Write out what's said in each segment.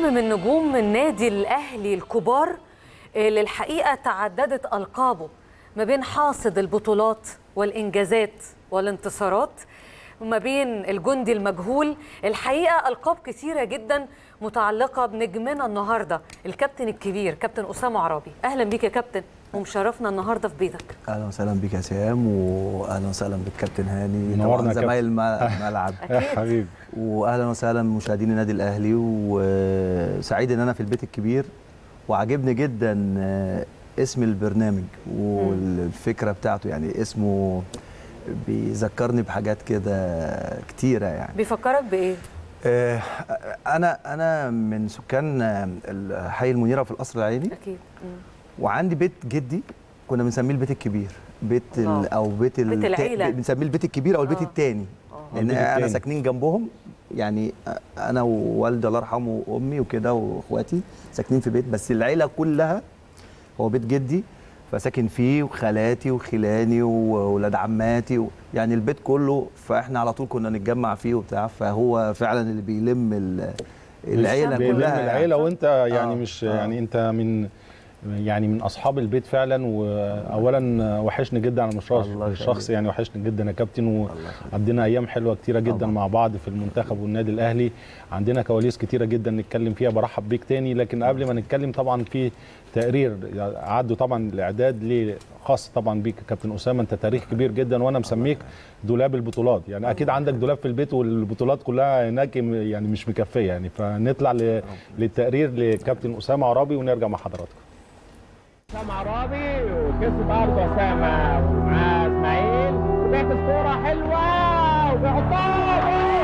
نجم من نجوم النادي الأهلي الكبار اللي الحقيقة تعددت ألقابه ما بين حاصد البطولات والإنجازات والانتصارات وما بين الجندي المجهول. الحقيقة ألقاب كثيرة جدا متعلقة بنجمنا النهاردة الكابتن الكبير كابتن أسامة عرابي. أهلا بيك يا كابتن ومشرفنا النهاردة في بيتك. أهلا وسهلا بيك يا سهام، وأهلا وسهلا بالكابتن هاني، نورنا زمايل الملعب حبيبي، واهلا وسهلا بمشاهدين النادي الاهلي. وسعيد ان انا في البيت الكبير، وعجبني جدا اسم البرنامج والفكره بتاعته، يعني اسمه بيذكرني بحاجات كده كتيره. يعني بيفكرك بايه؟ انا من سكان حي المنيره في القصر العيني اكيد. وعندي بيت جدي كنا بنسميه البيت الكبير، بيت بيت العيله، بنسميه البيت الكبير او البيت الثاني، لان انا ساكنين جنبهم. يعني انا ووالدي الله يرحمه وامي وكده واخواتي ساكنين في بيت، بس العيله كلها هو بيت جدي فساكن فيه، وخالاتي وخلاني واولاد عماتي يعني البيت كله، فاحنا على طول كنا نتجمع فيه وبتاع. فهو فعلا اللي بيلم العيله كلها العيله. وانت يعني مش يعني انت من اصحاب البيت فعلا. واولا وحشني جدا على المشوار الشخصي، يعني وحشني جدا يا كابتن، وعندنا ايام حلوه كتيره جدا مع بعض في المنتخب والنادي الاهلي. عندنا كواليس كتيره جدا نتكلم فيها. برحب بيك تاني، لكن قبل ما نتكلم طبعا في تقرير عدوا طبعا الاعداد خاص طبعا بيك كابتن اسامه. انت تاريخ كبير جدا، وانا مسميك دولاب البطولات. يعني اكيد عندك دولاب في البيت والبطولات كلها هناك يعني مش مكفيه يعني. فنطلع للتقرير لكابتن اسامه عرابي ونرجع مع حضراتكم. أسامة عرابي وكسب برضه أسامة ومعاه إسماعيل وبيعكس كورة حلوة وبيحطها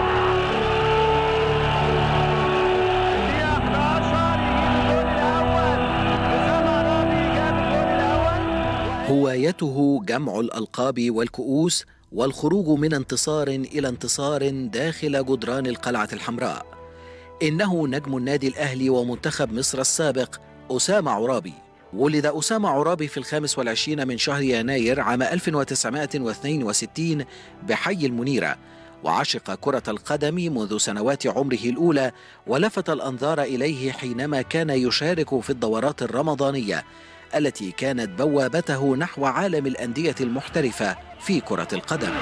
دقيقة 11 يجيب الجول الأول. أسامة عرابي جاب الجول الأول. هوايته جمع الألقاب والكؤوس والخروج من انتصار إلى انتصار داخل جدران القلعة الحمراء. إنه نجم النادي الأهلي ومنتخب مصر السابق أسامة عرابي. ولد أسامة عرابي في 25 من شهر يناير عام 1962 بحي المنيرة، وعشق كرة القدم منذ سنوات عمره الأولى، ولفت الأنظار إليه حينما كان يشارك في الدورات الرمضانية التي كانت بوابته نحو عالم الأندية المحترفة في كرة القدم.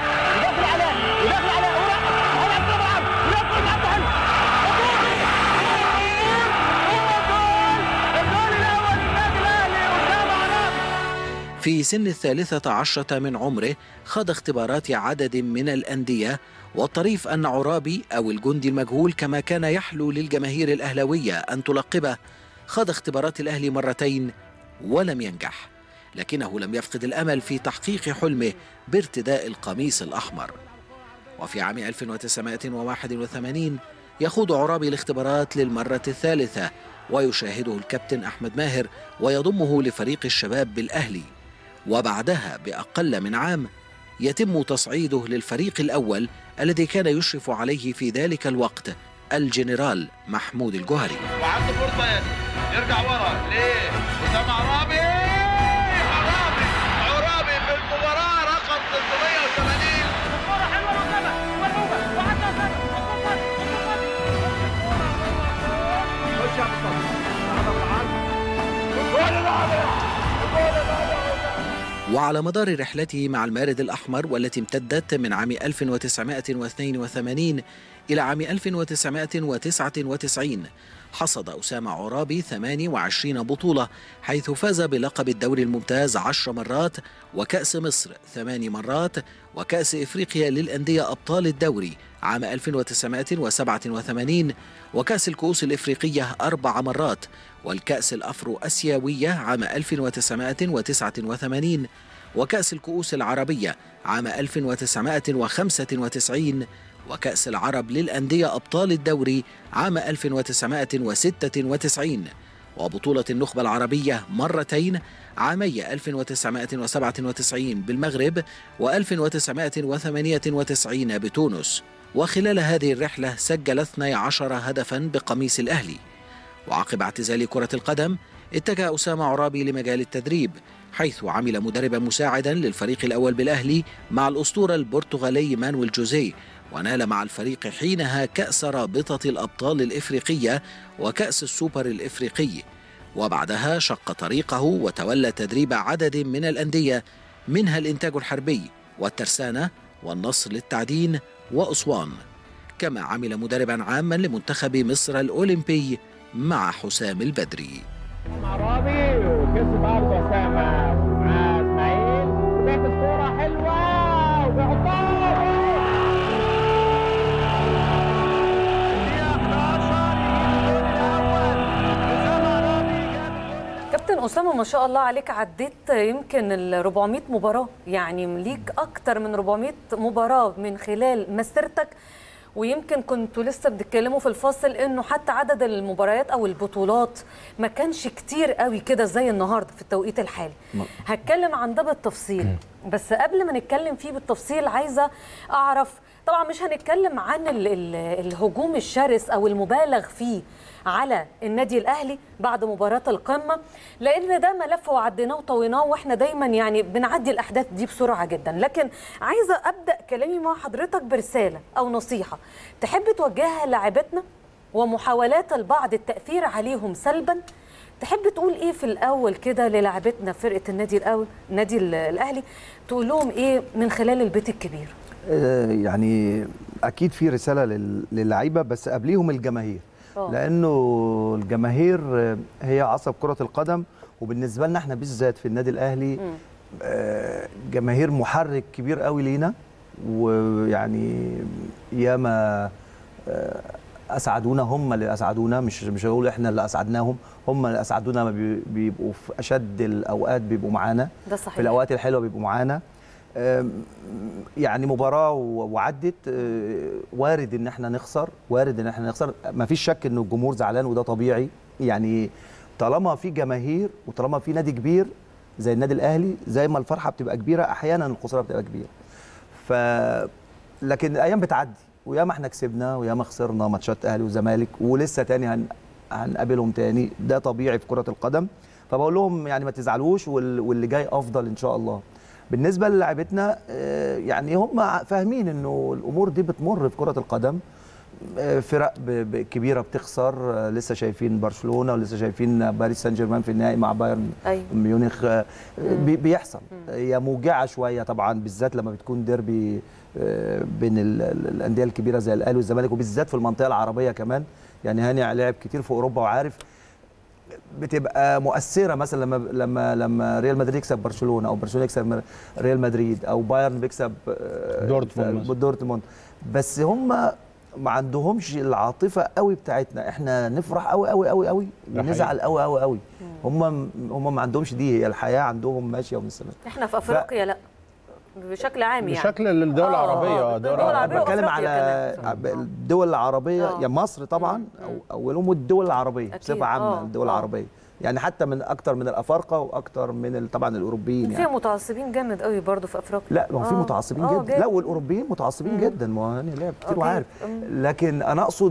في سن 13 من عمره خاض اختبارات عدد من الأندية، والطريف أن عرابي أو الجندي المجهول كما كان يحلو للجماهير الأهلاوية أن تلقبه خاض اختبارات الأهلي مرتين ولم ينجح، لكنه لم يفقد الأمل في تحقيق حلمه بارتداء القميص الأحمر. وفي عام 1981 يخوض عرابي الاختبارات للمرة الثالثة، ويشاهده الكابتن أحمد ماهر ويضمه لفريق الشباب بالأهلي، وبعدها بأقل من عام يتم تصعيده للفريق الأول الذي كان يشرف عليه في ذلك الوقت الجنرال محمود الجوهري. وعنده فرصة يرجع ورا ليه؟ أسامة عرابي في المباراة رقم 380. الكورة حلوة وأسامة مرمومة وعدى أسامة خش يا مصطفى وعلى مدار رحلته مع المارد الأحمر والتي امتدت من عام 1982 إلى عام 1999 حصد أسامة عرابي 28 بطولة، حيث فاز بلقب الدوري الممتاز 10 مرات، وكأس مصر 8 مرات، وكأس إفريقيا للأندية أبطال الدوري عام 1987، وكأس الكؤوس الإفريقية 4 مرات، والكأس الأفرو أسيوية عام 1989، وكأس الكؤوس العربية عام 1995، وكأس العرب للأندية أبطال الدوري عام 1996، وبطولة النخبة العربية مرتين عامي 1997 بالمغرب و1998 بتونس. وخلال هذه الرحلة سجل 12 هدفا بقميص الأهلي. وعقب اعتزال كرة القدم اتجه أسامة عرابي لمجال التدريب، حيث عمل مدربا مساعدا للفريق الأول بالأهلي مع الأسطورة البرتغالي مانويل جوزيه، ونال مع الفريق حينها كأس رابطة الأبطال الإفريقية وكأس السوبر الإفريقي، وبعدها شق طريقه وتولى تدريب عدد من الأندية منها الإنتاج الحربي والترسانة والنصر للتعدين وأسوان، كما عمل مدربا عاما لمنتخب مصر الأولمبي مع حسام البدري. عرابي وكسب برضه اسامه مع اسماعيل وبيعمل كوره حلوه وبيحطها كابتن أسامة ما شاء الله عليك، عديت يمكن ال 400 مباراة، يعني ليك أكتر من 400 مباراة من خلال مسيرتك. ويمكن كنتوا لسه بتتكلموا في الفاصل انه حتى عدد المباريات او البطولات ما كانش كتير قوي كده زي النهارده في التوقيت الحالي. هتكلم عن ده بالتفصيل، بس قبل ما نتكلم فيه بالتفصيل عايزه اعرف، طبعا مش هنتكلم عن الهجوم الشرس او المبالغ فيه على النادي الاهلي بعد مباراه القمه، لان ده ملف وعديناه وطويناه واحنا دايما يعني بنعدي الاحداث دي بسرعه جدا. لكن عايزه ابدا كلامي مع حضرتك برساله او نصيحه تحب توجهها للاعبتنا ومحاولات البعض التاثير عليهم سلبا. تحب تقول ايه في الاول كده للاعبتنا فرقه النادي الاهلي، تقول لهم ايه من خلال البيت الكبير؟ يعني اكيد في رساله للعيبه، بس قبليهم الجماهير، لانه الجماهير هي عصب كره القدم، وبالنسبه لنا احنا بالذات في النادي الاهلي جماهير محرك كبير قوي لينا، ويعني ياما اسعدونا، هم اللي اسعدونا، مش هقول احنا اللي اسعدناهم، هم اللي اسعدونا. ما بيبقوا في اشد الاوقات بيبقوا معانا، ده صحيح. في الاوقات الحلوه بيبقوا معانا. يعني مباراه وعدت، وارد ان احنا نخسر، ما فيش شك ان الجمهور زعلان وده طبيعي. يعني طالما في جماهير وطالما في نادي كبير زي النادي الاهلي، زي ما الفرحه بتبقى كبيره احيانا الخساره بتبقى كبيره. لكن الايام بتعدي، وياما احنا كسبنا وياما خسرنا ماتشات اهلي وزمالك، ولسه تاني هنقابلهم تاني، ده طبيعي في كره القدم. فبقول لهم يعني ما تزعلوش، واللي جاي افضل ان شاء الله. بالنسبه للاعبتنا يعني هم فاهمين انه الامور دي بتمر في كره القدم، فرق كبيره بتخسر، لسه شايفين برشلونه ولسه شايفين باريس سان جيرمان في النهائي مع بايرن ميونخ. بيحصل، هي موجعه شويه طبعا، بالذات لما بتكون ديربي بين الانديه الكبيره زي الاهلي والزمالك، وبالذات في المنطقه العربيه كمان. يعني هاني لعب كتير في اوروبا وعارف بتبقى مؤثره، مثلا لما ريال مدريد يكسب برشلونه، او برشلونه يكسب ريال مدريد، او بايرن بيكسب دورتموند. بس هم ما عندهمش العاطفه قوي بتاعتنا، احنا نفرح قوي قوي قوي قوي ونزعل قوي قوي قوي. هم ما عندهمش دي، هي الحياه عندهم ماشيه ومستمره. احنا في افريقيا لا بشكل عام، يعني بشكل الدول العربيه. الدول العربيه بتكلم على الدول العربيه، يعني مصر طبعا اولهم الدول العربيه بصفه عامه. الدول العربيه يعني حتى من اكتر من الافارقه واكتر من طبعا الاوروبيين، يعني فيها متعصبين جامد قوي برضو في افريقيا. لا ما هو في متعصبين جدا، لا والاوروبيين متعصبين جدا، ما هو يعني لعب كتير وعارف. لكن انا اقصد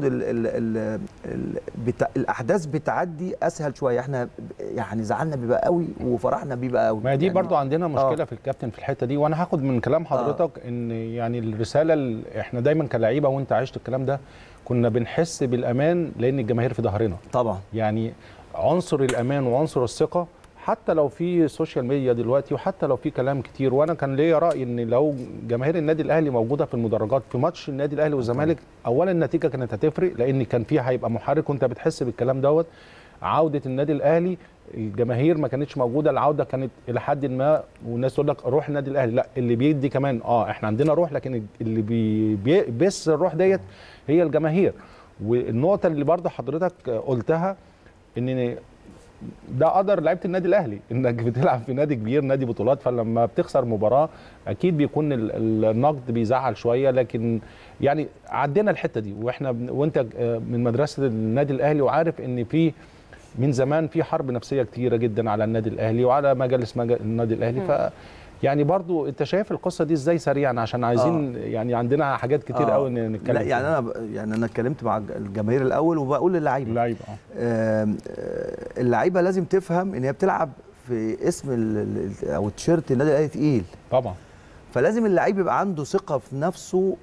الاحداث بتعدي اسهل شويه، احنا يعني زعلنا بيبقى قوي وفرحنا بيبقى قوي. ما دي يعني برضو عندنا مشكله في الكابتن في الحته دي، وانا هاخد من كلام حضرتك ان يعني الرساله احنا دايما كلاعيبه، وانت عشت الكلام ده، كنا بنحس بالامان لان الجماهير في ظهرنا طبعا. يعني عنصر الامان وعنصر الثقه، حتى لو في سوشيال ميديا دلوقتي وحتى لو في كلام كتير، وانا كان ليا راي ان لو جماهير النادي الاهلي موجوده في المدرجات في ماتش النادي الاهلي والزمالك، اولا النتيجه كانت هتفرق لان كان فيها هيبقى محرك، وانت بتحس بالكلام دوت. عوده النادي الاهلي الجماهير ما كانتش موجوده، العوده كانت الى حد ما، والناس تقول لك روح النادي الاهلي، لا اللي بيدي كمان احنا عندنا روح، لكن اللي بيبث الروح ديت هي الجماهير. والنقطه اللي برضه حضرتك قلتها ان ده قدر لعيبه النادي الاهلي، انك بتلعب في نادي كبير، نادي بطولات، فلما بتخسر مباراه اكيد بيكون النقد بيزعل شويه، لكن يعني عدينا الحته دي. وانت من مدرسه النادي الاهلي وعارف ان في من زمان في حرب نفسيه كتيره جدا على النادي الاهلي وعلى مجلس النادي الاهلي. ف يعني برضو انت شايف القصه دي ازاي سريعا، عشان عايزين يعني عندنا حاجات كتير قوي نتكلم. لا يعني انا اتكلمت مع الجماهير الاول، وبقول للعيبه اللعيبه لازم تفهم ان هي بتلعب في اسم او التيشيرت النادي الاهلي تقيل طبعا، فلازم اللعيب يبقى عنده ثقه في نفسه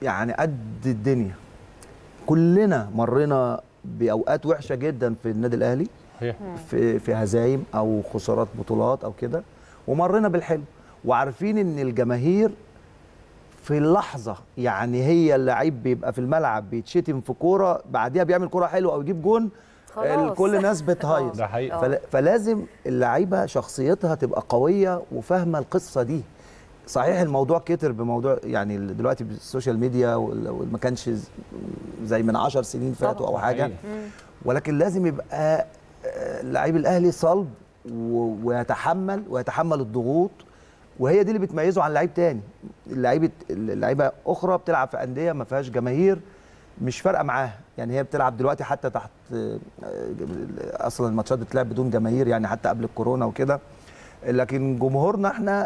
يعني قد الدنيا. كلنا مرينا باوقات وحشه جدا في النادي الاهلي، في هزايم او خسارات بطولات او كده، ومرينا بالحلو، وعارفين ان الجماهير في اللحظه، يعني هي اللعيب بيبقى في الملعب بيتشتم في كوره، بعديها بيعمل كوره حلوه او يجيب جون، كل الناس بتهيص. ده حقيقي. فلازم اللعيبه شخصيتها تبقى قويه وفاهمه القصه دي. صحيح الموضوع كتر بموضوع، يعني دلوقتي بالسوشيال ميديا وما كانش زي من 10 سنين فاتوا او حاجه، ولكن لازم يبقى لعيب الاهلي صلب ويتحمل الضغوط، وهي دي اللي بتميزه عن لعيب تاني. اللعيبه اخرى بتلعب في انديه ما فيهاش جماهير، مش فارقه معاها، يعني هي بتلعب دلوقتي حتى تحت، اصلا الماتشات بتلعب بدون جماهير يعني حتى قبل الكورونا وكده، لكن جمهورنا احنا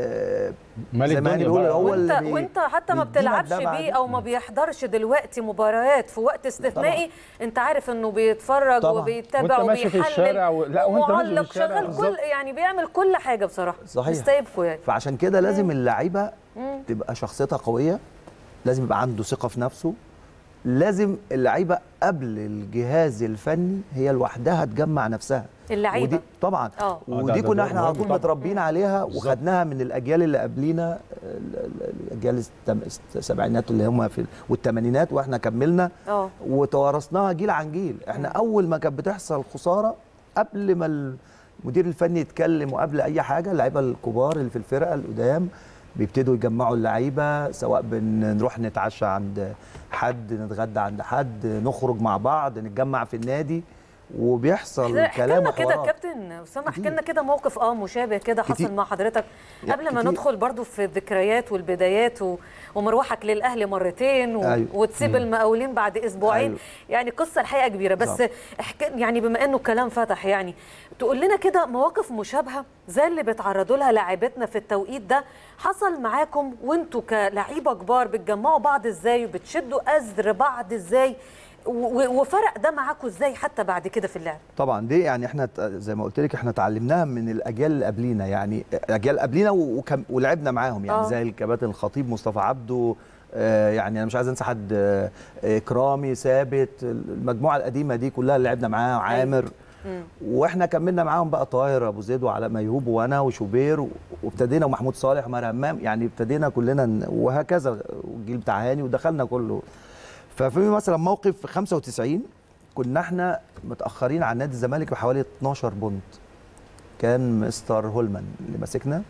زي ما بنقول هو وانت حتى ما بتلعبش بيه او ما بيحضرش دلوقتي مباريات في وقت استثنائي، انت عارف انه بيتفرج وبيتابع وبيحلل ومعلق شغال كل، يعني بيعمل كل حاجه بصراحه. صحيح. مستيبكوا يعني. فعشان كده لازم اللعيبه تبقى شخصيتها قويه، لازم يبقى عنده ثقه في نفسه، لازم اللعيبه قبل الجهاز الفني هي لوحدها تجمع نفسها. اللعيبه طبعا ودي كنا احنا على طول متربيين عليها وخدناها من الاجيال اللي قبلينا، الاجيال السبعينات اللي هم في والثمانينات، واحنا كملنا وتوارثناها جيل عن جيل. احنا اول ما كانت بتحصل خساره، قبل ما المدير الفني يتكلم وقبل اي حاجه، اللعيبه الكبار اللي في الفرقه القدام بيبتدوا يجمعوا اللعيبه، سواء بنروح نتعشى عند حد، نتغدى عند حد، نخرج مع بعض، نتجمع في النادي، وبيحصل كلام وحوارات. كده كابتن اسامه، احكي لنا كده موقف مشابه كده حصل مع حضرتك قبل ما ندخل برضو في الذكريات والبدايات ومروحك للاهلي مرتين وتسيب المقاولين بعد اسبوعين. يعني قصه الحقيقه كبيره، بس يعني بما انه الكلام فتح، يعني تقول لنا كده مواقف مشابهه زي اللي بيتعرضوا لها لاعبتنا في التوقيت ده حصل معاكم وانتوا كلاعيبه كبار، بتجمعوا بعض ازاي وبتشدوا أزر بعض ازاي، وفرق ده معاكم ازاي حتى بعد كده في اللعب؟ طبعا دي يعني احنا زي ما قلت لك احنا اتعلمناها من الاجيال اللي قبلينا، يعني الاجيال قبلينا ولعبنا معاهم، يعني زي الكباتن الخطيب، مصطفى عبده، يعني انا مش عايز انسى حد، اكرامي، ثابت، المجموعه القديمه دي كلها اللي لعبنا معاها، عامر، واحنا كملنا معاهم بقى طاهر ابو زيد وعلاء ميهوب وانا وشوبير، وابتدينا ومحمود صالح وماهر همام، يعني ابتدينا كلنا وهكذا، والجيل بتاع هاني ودخلنا كله. ففي مثلا موقف في 95 كنا احنا متاخرين عن نادي الزمالك بحوالي 12 بونت، كان مستر هولمان اللي ماسكنا،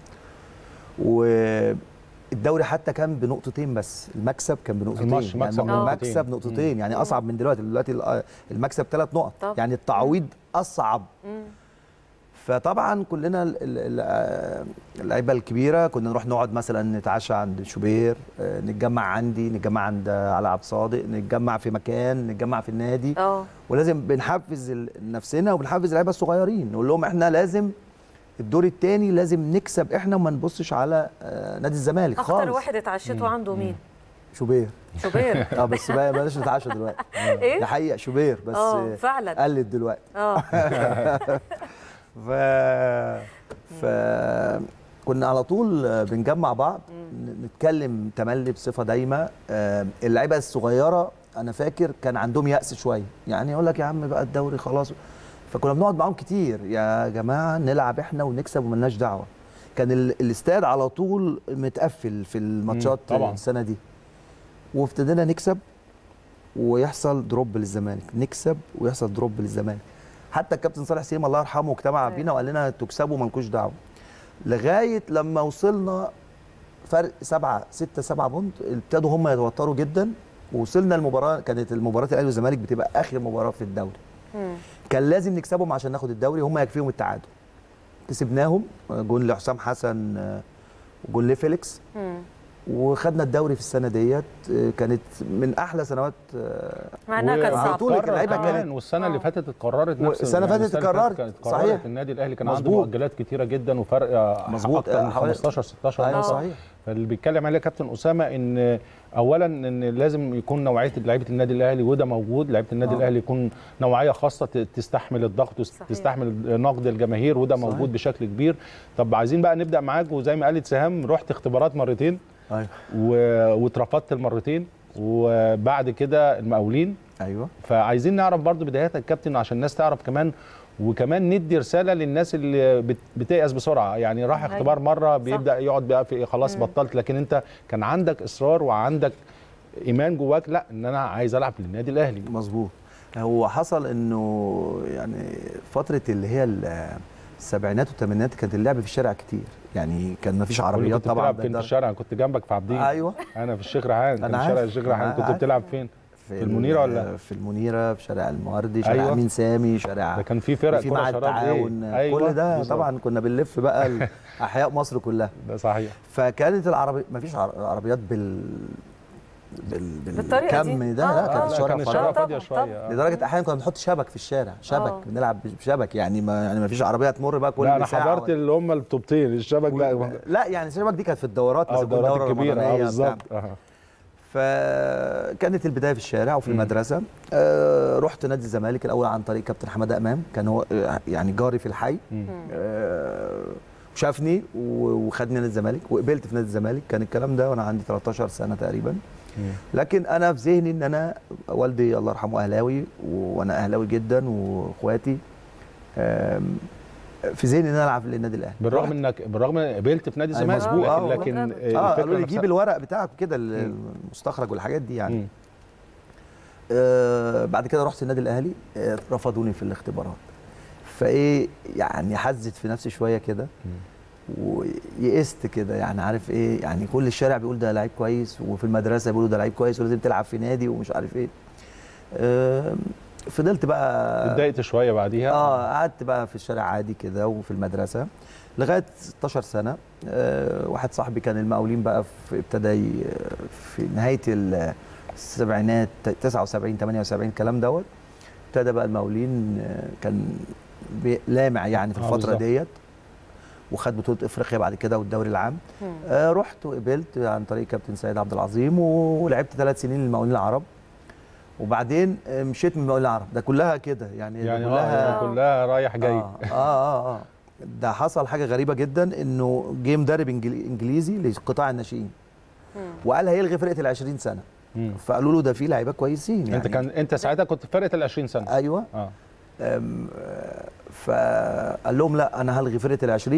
والدوري حتى كان بنقطتين بس، المكسب كان بنقطتين، المكسب نقطتين، يعني اصعب من دلوقتي المكسب 3 نقط، يعني التعويض اصعب. فطبعا كلنا اللعيبه الكبيره كنا نروح نقعد مثلا نتعشى عند شوبير، نتجمع عندي، نتجمع عند علاء عبد الصادق، نتجمع في مكان، نتجمع في النادي، ولازم بنحفز نفسنا وبنحفز اللعيبه الصغيرين، نقول لهم احنا لازم الدور الثاني لازم نكسب احنا وما نبصش على نادي الزمالك خالص. اكتر واحد اتعشيتوا عنده مين؟ شوبير. بس بقى بلاش نتعشى دلوقتي. ايه؟ ده حقيقه شوبير بس فعلا قلت دلوقتي. كنا على طول بنجمع بعض، نتكلم تملي بصفه دايمه. اللعيبه الصغيره انا فاكر كان عندهم يأس شويه، يعني يقول لك يا عم بقى الدوري خلاص، فكنا بنقعد معاهم كتير، يا جماعه نلعب احنا ونكسب وملناش دعوه. كان الاستاد على طول متقفل في الماتشات السنه دي، وابتدينا نكسب ويحصل دروب للزمالك، نكسب ويحصل دروب للزمالك. حتى الكابتن صالح سليم الله يرحمه اجتمع بينا وقال لنا تكسبوا مالكوش دعوه، لغايه لما وصلنا فرق 6-7 بونت، ابتدوا هم يتوتروا جدا، ووصلنا المباراه، كانت المباراه الاهلي والزمالك بتبقى اخر مباراه في الدوري، كان لازم نكسبهم عشان ناخد الدوري، هم يكفيهم التعادل. كسبناهم، جون لحسام حسن وجون لفيليكس، وخدنا الدوري في السنه ديت. كانت من احلى سنوات، مع انها كانت صعبه، اللعيبه كانت، والسنه اللي فاتت اتكررت نفس السنه اللي فاتت اتكررت، صحيح. النادي الاهلي كان عنده مؤجلات كتيره جدا وفرق اكتر من 15 16 نقطه، صحيح. فاللي بيتكلم عليه كابتن اسامه ان اولا ان لازم يكون نوعيه لعيبه النادي الاهلي، وده موجود، لعيبه النادي الاهلي يكون نوعيه خاصه تستحمل الضغط وتستحمل نقد الجماهير، وده موجود بشكل كبير. طب عايزين بقى نبدا معاك، وزي ما قالت سهام رحت اختبارات مرتين، ايوه واترفضت المرتين، وبعد كده المقاولين. ايوه. فعايزين نعرف برضو بدايات الكابتن عشان الناس تعرف كمان، وكمان ندي رساله للناس اللي بتيأس بسرعه. يعني راح اختبار مره بيبدا يقعد بقى في خلاص بطلت، لكن انت كان عندك اصرار وعندك ايمان جواك، لا ان انا عايز العب للنادي الاهلي. مظبوط. هو حصل انه يعني فتره اللي هي السبعينات والثمانينات كانت اللعب في الشارع كتير، يعني كان ما فيش عربيات طبعا. كنت بتلعب فين في الشارع؟ انا كنت جنبك في عابدين. ايوه انا في الشيخ ريحان، انا في شارع الشيخ ريحان. كنت بتلعب فين؟ في المنيره ولا في المنيره، في شارع المواردي، شارع أيوة. امين سامي، شارع ده كان في فرق في كره مع شراب التعاون. أيوة. كل ده بالزبط. طبعا كنا بنلف بقى احياء مصر كلها. ده صحيح. فكانت العربيه ما فيش عربيات بالطريقه بالكم دي. ده. لا كانت الشوارع فاضيه شويه. لدرجه احيانا كنا بنحط شبك في الشارع، شبك بنلعب بشبك، يعني ما فيش عربيه تمر بقى كل ساعه. لا انا حضرت اللي هم الطوبتين الشبك ده. لا يعني الشبك دي كانت في الدورات، مثلا الدورات الكبيره. بالظبط. فكانت البدايه في الشارع وفي المدرسه. رحت نادي الزمالك الاول عن طريق كابتن حماده امام، كان هو يعني جاري في الحي. شافني وخدني نادي الزمالك وقبلت في نادي الزمالك. كان الكلام ده وانا عندي 13 سنه تقريبا. لكن انا في ذهني ان انا والدي الله يرحمه اهلاوي، وانا اهلاوي جدا، واخواتي في ذهني ان انا العب للنادي الاهلي. بالرغم ان قبلت في نادي الزمالك، لكن قالوا لي جيب الورق بتاعك كده المستخرج والحاجات دي يعني. بعد كده رحت النادي الاهلي، رفضوني في الاختبارات. فايه يعني حزت في نفسي شويه كده ويئست كده، يعني عارف ايه، يعني كل الشارع بيقول ده لعيب كويس، وفي المدرسه بيقولوا ده لعيب كويس ولازم تلعب في نادي ومش عارف ايه. فضلت بقى اتضايقت شويه بعديها. قعدت بقى في الشارع عادي كده وفي المدرسه لغايه 16 سنه. واحد صاحبي كان المقاولين بقى ابتدى في نهايه السبعينات 79 78 الكلام دوت، ابتدى بقى المقاولين كان لامع يعني في الفتره ديت، وخد بطوله افريقيا بعد كده والدوري العام. رحت وقبلت عن طريق كابتن سيد عبد العظيم، ولعبت 3 سنين للمقاولين العرب، وبعدين مشيت من المقاولين العرب. ده كلها كده يعني كلها رايح جاي. ده حصل حاجه غريبه جدا، انه جه مدرب انجليزي لقطاع الناشئين وقال هيلغي فرقه ال20 سنه. فقالوا له ده في لعيبه كويسين يعني. انت ساعتها كنت في فرقه ال20 سنه. ايوه. فقال لهم لا انا هلغي فرقه ال20،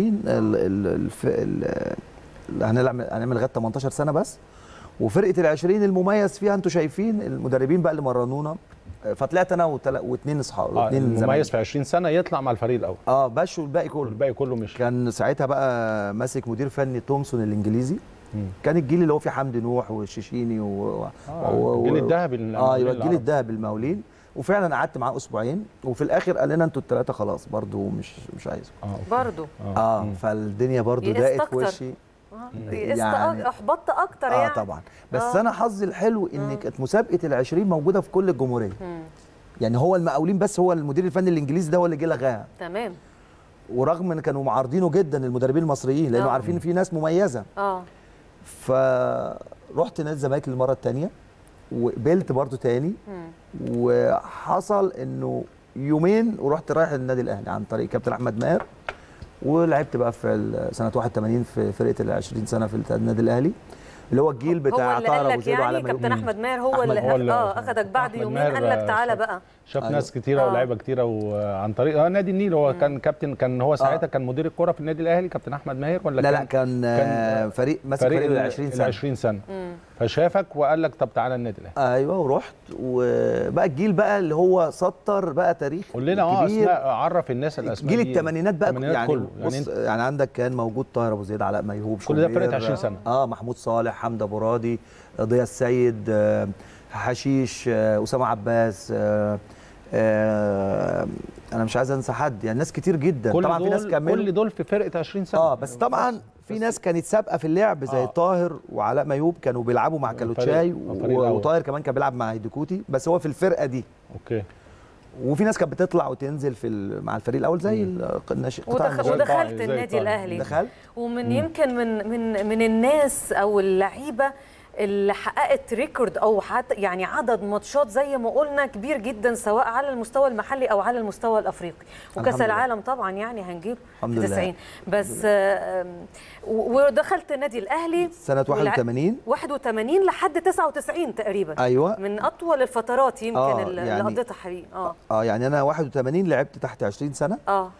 هنعمل لغايه 18 سنه بس، وفرقه ال20 المميز فيها انتوا شايفين المدربين بقى اللي مرنونا. فطلعت انا واثنين اصحاب، اثنين المميز في 20 سنه يطلع مع الفريق الاول. باشوا الباقي كله مش. كان ساعتها بقى ماسك مدير فني تومسون الانجليزي. كان الجيل اللي هو فيه حمدي نوح والشيشيني الجيل الذهبي الجيل الذهبي للمقاولين. وفعلا قعدت معاه اسبوعين، وفي الاخر قال لنا انتوا الثلاثه خلاص برضو مش عايزكم. برضو فالدنيا برضو ضاقت في وشي. يعني احبطت اكتر يعني. طبعا. بس انا حظي الحلو ان كانت مسابقه ال20 موجوده في كل الجمهوريه. يعني هو المقاولين بس هو المدير الفني الانجليزي ده هو اللي جه لغاها. تمام. ورغم ان كانوا معارضينه جدا المدربين المصريين، لانه عارفين في ناس مميزه. فرحت نادي الزمالك للمره الثانيه وقبلت برضو تاني. وحصل انه يومين ورحت رايح النادي الاهلي عن طريق كابتن احمد ماهر، ولعبت بقى في سنه 81 في فرقه ال20 سنه في النادي الاهلي، اللي هو الجيل بتاع طاهر ابو زيد وعلي كابتن احمد ماهر هو اللي اخذك بعد يومين قال لك تعالى بقى. شاف ناس كتيره ولاعيبه كتيره، وعن طريق نادي النيل. هو كان كابتن، كان هو ساعتها كان مدير الكره في النادي الاهلي كابتن احمد ماهر ولا لا كان فريق ماسك فريق ال20 سنه. فشافك وقال لك طب تعالى النادي الاهلي. ايوه ورحت. وبقى الجيل بقى اللي هو سطر بقى تاريخ. قول لنا اسماء، عرف الناس الاسماء. جيل الثمانينات بقى يعني كله. يعني عندك كان موجود طاهر ابو زيد، علاء ميهوب، كل ده فرقه 20 سنه. محمود صالح، حمدي ابو راضي، ضياء السيد، حشيش، اسامه عباس، انا مش عايز انسى حد، يعني ناس كتير جدا. طبعا في ناس كملوا، كل دول في فرقه 20 سنه. بس طبعا في ناس كانت سابقه في اللعب زي طاهر وعلاء ميهوب، كانوا بيلعبوا مع كالوتشاي، وطاهر كمان كان بيلعب مع هيديكوتي، بس هو في الفرقه دي. اوكي. وفي ناس كانت بتطلع وتنزل مع الفريق الاول زي ودخلت النادي الاهلي. دخلت ومن يمكن من الناس او اللعيبه اللي حققت ريكورد او حتى يعني عدد ماتشات زي ما قلنا كبير جدا، سواء على المستوى المحلي او على المستوى الافريقي. وكاس العالم طبعا يعني هنجيب الحمد لله 90 بس. ودخلت النادي الاهلي سنه 81 لحد 99 تقريبا. ايوه، من اطول الفترات يمكن اللي يعني قضيتها حقيقي. يعني انا 81 لعبت تحت 20 سنه.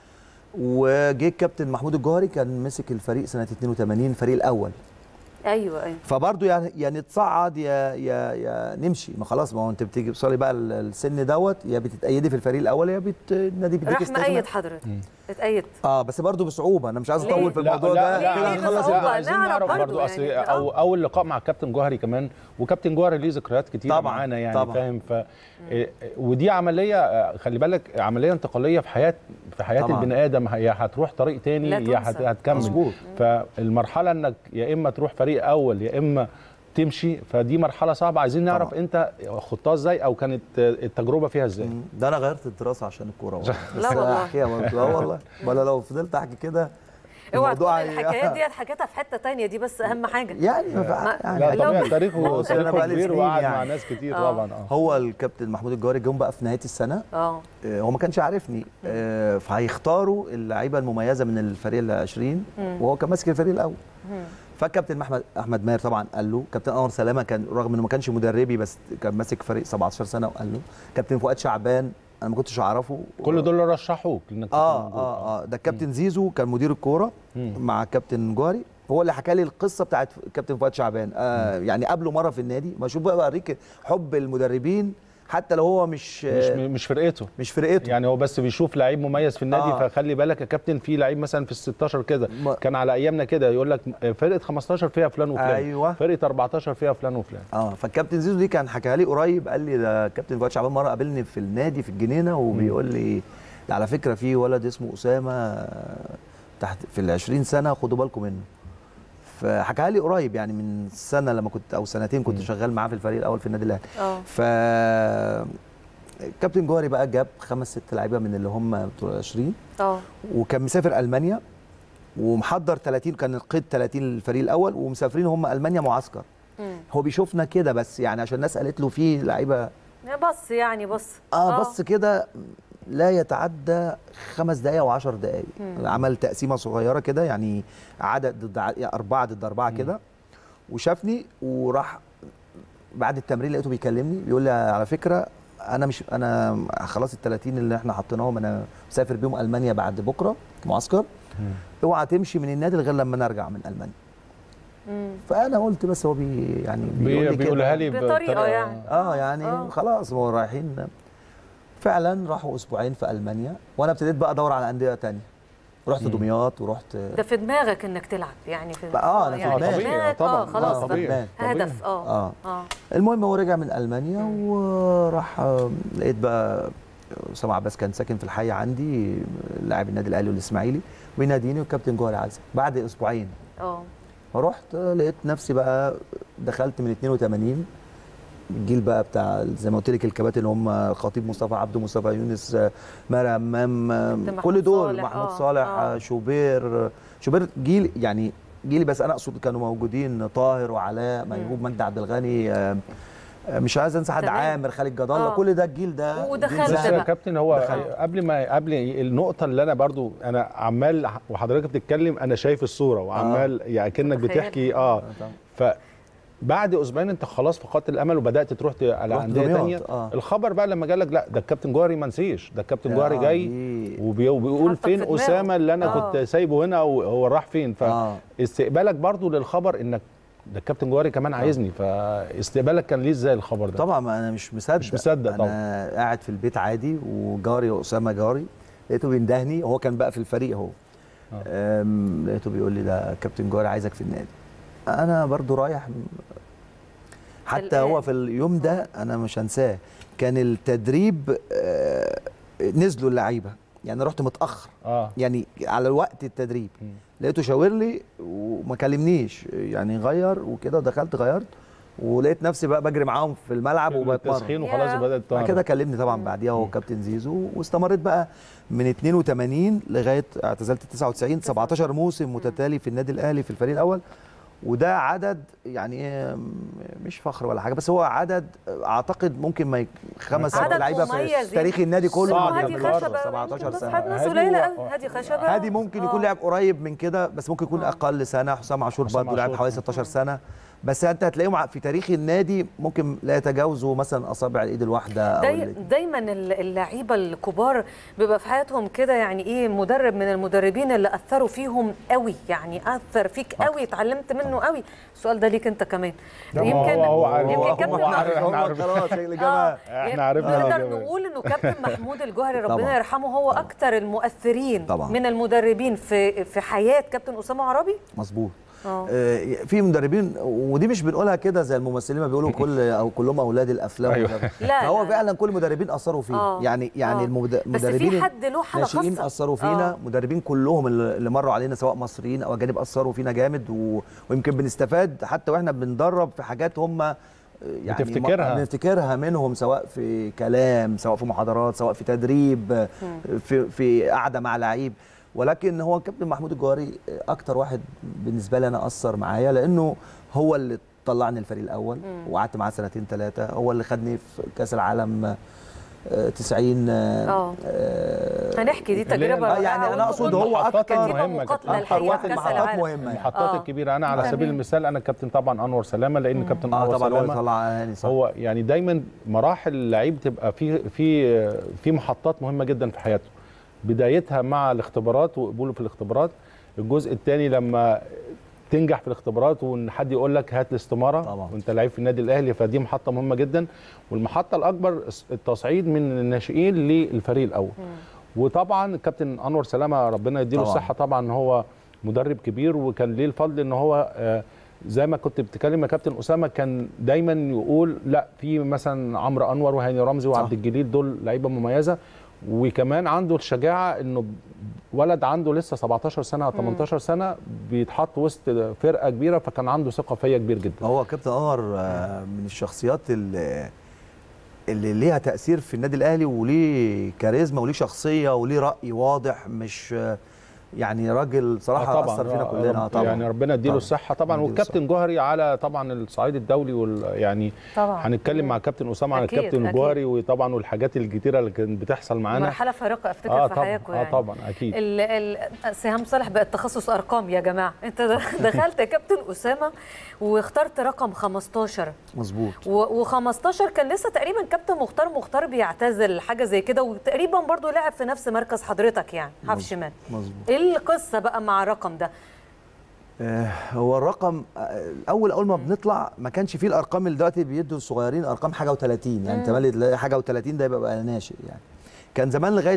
وجه الكابتن محمود الجوهري كان مسك الفريق سنه 82 الفريق الاول. ايوه فبرضه يعني تصعد يا نمشي، ما خلاص، ما هو انت بتيجي بتصلي بقى السن دوت، يا بتتأيدي في الفريق الاول يا النادي بيديك راح مأيد حضرتك اتأيدت. بس برضه بصعوبه، انا مش عايز اطول في الموضوع ده. كده نخلص. عايزين نعرف برضه اصل اول لقاء مع الكابتن جوهري كمان، وكابتن جوهري ليه ذكريات كتير معانا يعني طبعًا. فاهم. ودي عمليه، خلي بالك، عمليه انتقاليه في حياه طبعًا. البني ادم، يا هتروح طريق تاني يا هتكمل مزبوط. فالمرحله انك يا اما تروح فريق اول يا اما تمشي، فدي مرحله صعبه. عايزين نعرف طبعا. انت خضتها ازاي او كانت التجربه فيها ازاي؟ ده انا غيرت الدراسه عشان الكوره لا والله احكيها برضه. والله ولا لو فضلت احكي كده اوعى تكون الحكايات ديت حكيتها في حته ثانيه، دي بس اهم حاجه يعني لا طبيعي تاريخه كبير وقعد مع ناس كتير طبعا. هو الكابتن محمود الجوهري جم بقى في نهايه السنه. هو ما كانش عارفني، فهيختاروا اللعيبه المميزه من الفريق ال20 وهو كان ماسك الفريق الاول. فالكابتن احمد ماهر طبعا قال له، كابتن انور سلامه كان رغم انه ما كانش مدربي بس كان ماسك فريق 17 سنه، وقال له كابتن فؤاد شعبان انا ما كنتش اعرفه، كل دول رشحوك انك ده الكابتن زيزو كان مدير الكوره مع الكابتن جوهري، هو اللي حكى لي القصه بتاعت الكابتن فؤاد شعبان. يعني قابله مره في النادي، ما شوف بقى اوريك حب المدربين حتى لو هو مش فرقته يعني، هو بس بيشوف لعيب مميز في النادي. فخلي بالك يا كابتن، في لعيب مثلا في ال 16 كده كان على ايامنا كده يقول لك فرقه 15 فيها فلان وفلان، ايوه فرقه 14 فيها فلان وفلان. فالكابتن زيزو دي كان حكاها لي قريب، قال لي ده كابتن فؤاد شعبان مره قابلني في النادي في الجنينه وبيقول لي على فكره في ولد اسمه اسامه تحت في ال20 سنه خدوا بالكم منه. فحكاها لي قريب يعني من سنه لما كنت او سنتين كنت شغال معاه في الفريق الاول في النادي الاهلي. كابتن جوهري بقى جاب 5 6 لعيبه من اللي هم بتوع 20 وكان مسافر المانيا ومحضر 30، كان القيد 30 للفريق الاول ومسافرين هم المانيا معسكر. هو بيشوفنا كده بس يعني عشان الناس قالت له في لعيبه بص يعني بص كده لا يتعدى 5 دقائق و10 دقائق. عمل تقسيمه صغيره كده يعني عدد ضد 4 ضد 4 كده، وشافني وراح بعد التمرين لقيته بيكلمني بيقول لي على فكره انا خلاص ال30 اللي احنا حطيناهم انا مسافر بيهم المانيا بعد بكره معسكر، اوعى تمشي من النادي غير لما نرجع من المانيا. فانا قلت بس هو بيقولها لي بطريقه يعني خلاص هو رايحين فعلا. راحوا اسبوعين في المانيا وانا ابتديت بقى ادور على انديه ثانيه، رحت دمياط ورحت. ده في دماغك انك تلعب يعني في انا يعني في دماغي طبعا خلاص هدف. المهم هو رجع من المانيا وراح لقيت بقى اسامه عباس كان ساكن في الحي عندي، لاعب النادي الاهلي والاسماعيلي، بيناديني والكابتن جوهري عايزك بعد اسبوعين. فرحت لقيت نفسي بقى دخلت من 82 الجيل بقى بتاع زي ما قلت لك الكباتن اللي هم الخطيب مصطفى عبده، مصطفى يونس، ماهر همام، كل دول محمود صالح، شوبير جيل يعني جيلي، بس انا اقصد كانوا موجودين طاهر وعلاء ميهوب مجدي عبد الغني، مش عايز انسى حد، عامر، خالد جد الله، كل ده الجيل ده. ودخلت يا كابتن هو قبل النقطه اللي انا برضو انا عمال وحضرتك بتتكلم انا شايف الصوره وعمال يعني كأنك بتحكي بعد اسبوعين انت خلاص فقدت الامل وبدات تروح على انديه ثانيه. الخبر بقى لما جالك لا ده الكابتن جوهري ما نسيش، ده الكابتن جوهري جاي وبيقول فين اسامه اللي انا كنت سايبه هنا وهو راح فين. فاستقبالك برضو للخبر انك ده الكابتن جوهري كمان عايزني، فاستقبالك كان ليه ازاي الخبر ده؟ طبعا انا مش مصدق طبعا. انا قاعد في البيت عادي وجاري اسامه جاري لقيته بيندهني، هو كان بقى في الفريق اهو. لقيته بيقول لي ده الكابتن جوهري عايزك في النادي. انا برضو رايح حتى هو في اليوم ده انا مش هنساه، كان التدريب نزلوا اللعيبه يعني رحت متاخر يعني على وقت التدريب. لقيته شاور لي وما كلمنيش يعني غير وكده، دخلت غيرت ولقيت نفسي بقى بجري معاهم في الملعب وبتمرن وخلاص وبدات بعد كده كلمني طبعا بعديها هو كابتن زيزو، واستمريت بقى من 82 لغايه اعتزلت 99 17 موسم متتالي في النادي الاهلي في الفريق الاول. وده عدد يعني مش فخر ولا حاجه، بس هو عدد اعتقد ممكن ما 5 7 لعيبه في تاريخ النادي كله. هادي خشبه 17 سنه ناس قليله قوي. هادي خشبه هادي ممكن يكون لاعب قريب من كده، بس ممكن يكون اقل سنه. حسام عاشور برضه لاعب حوالي 16 سنه، بس انت هتلاقيهم في تاريخ النادي ممكن لا يتجاوزوا مثلا اصابع الايد الواحده. دايما اللعيبه الكبار بيبقى في حياتهم كده يعني ايه مدرب من المدربين اللي اثروا فيهم قوي، يعني اثر فيك قوي، اتعلمت منه قوي. السؤال ده ليك انت كمان. يمكن كابتن خلاص الاجابه احنا عرفنا. نقدر نقول انه كابتن محمود الجوهري ربنا يرحمه هو اكتر المؤثرين من المدربين في حياه كابتن اسامه عرابي. مظبوط. في مدربين، ودي مش بنقولها كده زي الممثلين ما بيقولوا كلهم اولاد الافلام. أيوة. لا هو فعلا كل المدربين اثروا فيه. يعني المدربين بس في حد له حاله خاصه اثروا فينا. مدربين كلهم اللي مروا علينا سواء مصريين او اجانب اثروا فينا جامد، ويمكن بنستفاد حتى واحنا بندرب في حاجات هم يعني بنفتكرها منهم، سواء في كلام، سواء في محاضرات، سواء في تدريب، في قعده مع لعيب. ولكن هو كابتن محمود الجوهري اكتر واحد بالنسبه لي انا اثر معايا، لانه هو اللي طلعني الفريق الاول وقعدت معاه 2 3 سنين. هو اللي خدني في كاس العالم 90. هنحكي دي تجربه يعني انا اقصد هو اكتر محطات مهمه. المحطات الكبيره. انا على سبيل المثال انا كابتن طبعا انور سلامه، لان كابتن انور سلامه هو يعني دايما مراحل اللعيب تبقى في محطات مهمه جدا في حياته. بدايتها مع الاختبارات وقبوله في الاختبارات، الجزء الثاني لما تنجح في الاختبارات وان حد يقول لك هات الاستماره وانت لعيب في النادي الاهلي، فدي محطه مهمه جدا. والمحطه الاكبر التصعيد من الناشئين للفريق الاول. وطبعا الكابتن انور سلامه ربنا يديله الصحه، طبعا هو مدرب كبير وكان ليه الفضل ان هو زي ما كنت بتتكلم يا كابتن اسامه، كان دايما يقول لا في مثلا عمرو انور وهاني رمزي وعبد الجليل دول لعيبه مميزه. وكمان عنده الشجاعه انه ولد عنده لسه 17 سنه 18 سنه بيتحط وسط فرقه كبيره، فكان عنده ثقه فيا كبير جدا. هو كابتن انور من الشخصيات اللي ليها تاثير في النادي الاهلي، وليه كاريزما وليه شخصيه وليه راي واضح، مش يعني راجل صراحه اثر فينا كلنا. طبعا يعني ربنا يديله الصحه طبعا. والكابتن جوهري على طبعا الصعيد الدولي يعني هنتكلم مع كابتن اسامه عن الكابتن جوهري وطبعا والحاجات الكتيره اللي كانت بتحصل معانا. مرحله فارقه افتكر في حياتكم يعني. طبعا اكيد. سهام صالح بقت تخصص ارقام يا جماعه. انت دخلت يا كابتن اسامه واخترت رقم 15. مظبوط. و15 كان لسه تقريبا كابتن مختار بيعتزل حاجه زي كده، وتقريبا برضو لعب في نفس مركز حضرتك يعني هاف شمال. مظبوط. ايه القصه بقى مع الرقم ده؟ هو الرقم اول ما بنطلع ما كانش فيه الارقام اللي دلوقتي بيدوا الصغيرين ارقام حاجه و30 يعني. تملي حاجه و30 ده يبقى ناشئ يعني. كان زمان لغايه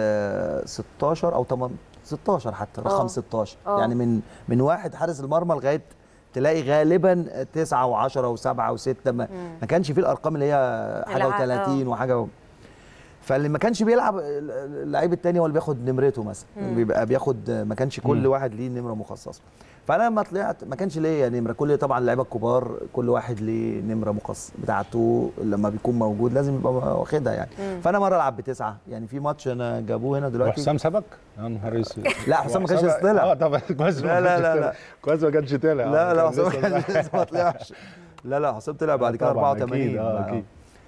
16 او 16 حتى رقم 16 يعني من واحد حارس المرمى لغايه تلاقي غالبا 9 و10 و7 و6. ما كانش فيه الارقام اللي هي حاجه و30 وحاجه فاللي ما كانش بيلعب اللعيب الثاني هو اللي بياخد نمرته مثلا. بيبقى بياخد، ما كانش كل واحد ليه نمره مخصصه. فانا لما طلعت ما كانش ليا نمره. كل طبعا اللعيبه الكبار كل واحد ليه نمره مخصصه بتاعته، لما بيكون موجود لازم يبقى واخدها يعني. فانا مره العب ب9 يعني. في ماتش انا جابوه هنا دلوقتي حسام سبك يا نهار اسود. لا حسام ما كانش طلع. طبعا كويس. لا كويس ما كانش طلع. لا حسام ما طلعش. لا حسام طلع بعد كده 84. اكيد.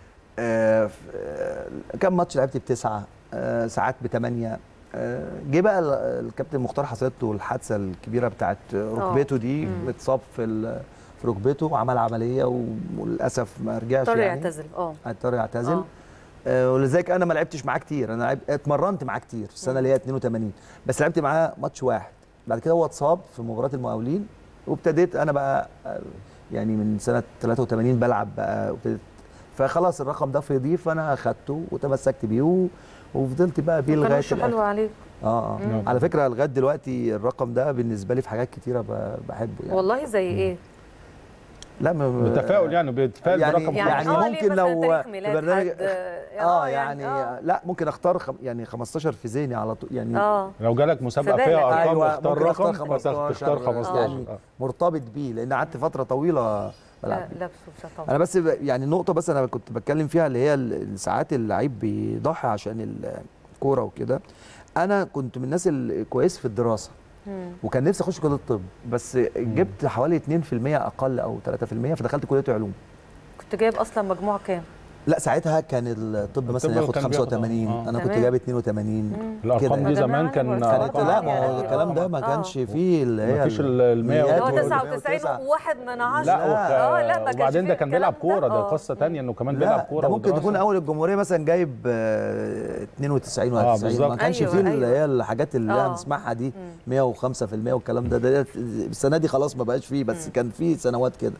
كم ماتش لعبت ب9 ساعات ب8. جه بقى الكابتن مختار حصلت له الحادثه الكبيره بتاعت ركبته دي. اتصاب في ركبته وعمل عمليه وللاسف ما رجعش يعني. اضطر يعتزل. ولذلك انا ما لعبتش معاه كتير. انا اتمرنت معاه كتير في السنه اللي هي 82 بس لعبت معاه ماتش واحد. بعد كده هو اتصاب في مباراه المقاولين وابتديت انا بقى يعني من سنه 83 بلعب بقى. وابتديت فخلاص الرقم ده في ضيف فانا اخدته وتمسكت بيه وفضلت بقى بيه لغايه حلو عليك. على فكره لغايه دلوقتي الرقم ده بالنسبه لي في حاجات كتيره بحبه يعني. والله زي ايه؟ لا بتفاؤل يعني بتفائل برقم يعني ممكن لو برنامج يعني لا ممكن اختار يعني 15 في ذهني على طول يعني. لو جالك مسابقه فيها ارقام اختار رقم تختار 15 يعني مرتبط بيه لان قعدت فتره طويله بلعب. لا طبعا. انا بس يعني نقطه بس انا كنت بتكلم فيها اللي هي ساعات اللعيب بيضحي عشان الكوره وكده. انا كنت من الناس الكويس في الدراسه وكان نفسي اخش كليه الطب، بس جبت حوالي 2% اقل او 3%، فدخلت كليه علوم. كنت جايب اصلا مجموع كام؟ لا ساعتها كان الطب مثلا ياخد 85. انا كنت جايب 82 الارقام دي زمان كانت لا، ما هو الكلام ده ما كانش فيه اللي هي مفيش ال 100 اللي هو 99 وواحد من 10. لا ما كانش وبعدين ده فيه كان بيلعب الكلام كوره، ده قصه ثانيه انه كمان بيلعب كوره. ده ممكن تكون اول الجمهوريه مثلا جايب 92 و 91. ما كانش فيه اللي هي الحاجات اللي هنسمعها دي 105% والكلام ده السنه دي خلاص ما بقاش فيه، بس كان فيه سنوات كده.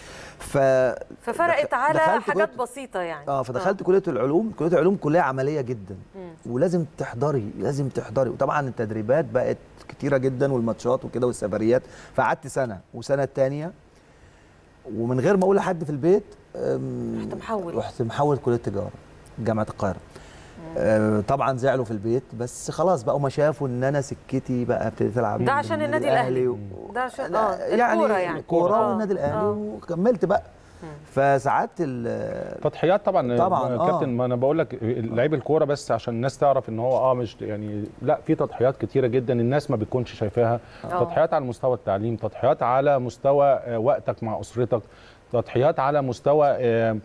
ففرقت على حاجات بسيطه يعني. فدخلت كليه العلوم. كليه العلوم كليه عمليه جدا، ولازم تحضري وطبعا التدريبات بقت كتيره جدا والماتشات وكده والسفريات. فقعدت سنه وسنه الثانيه، ومن غير ما اقول لحد في البيت رحت محول كليه تجاره جامعه القاهره. طبعا زعلوا في البيت، بس خلاص بقوا ما شافوا ان انا سكتي بقى ابتديت العب ده عشان النادي الاهلي ده عشان يعني الكوره والنادي الاهلي وكملت بقى. فساعات التضحيات طبعا كابتن، ما انا بقول لك لعيب الكوره بس عشان الناس تعرف ان هو مش يعني لا، في تضحيات كتيره جدا الناس ما بتكونش شايفاها. تضحيات على مستوى التعليم، تضحيات على مستوى وقتك مع اسرتك، تضحيات على مستوى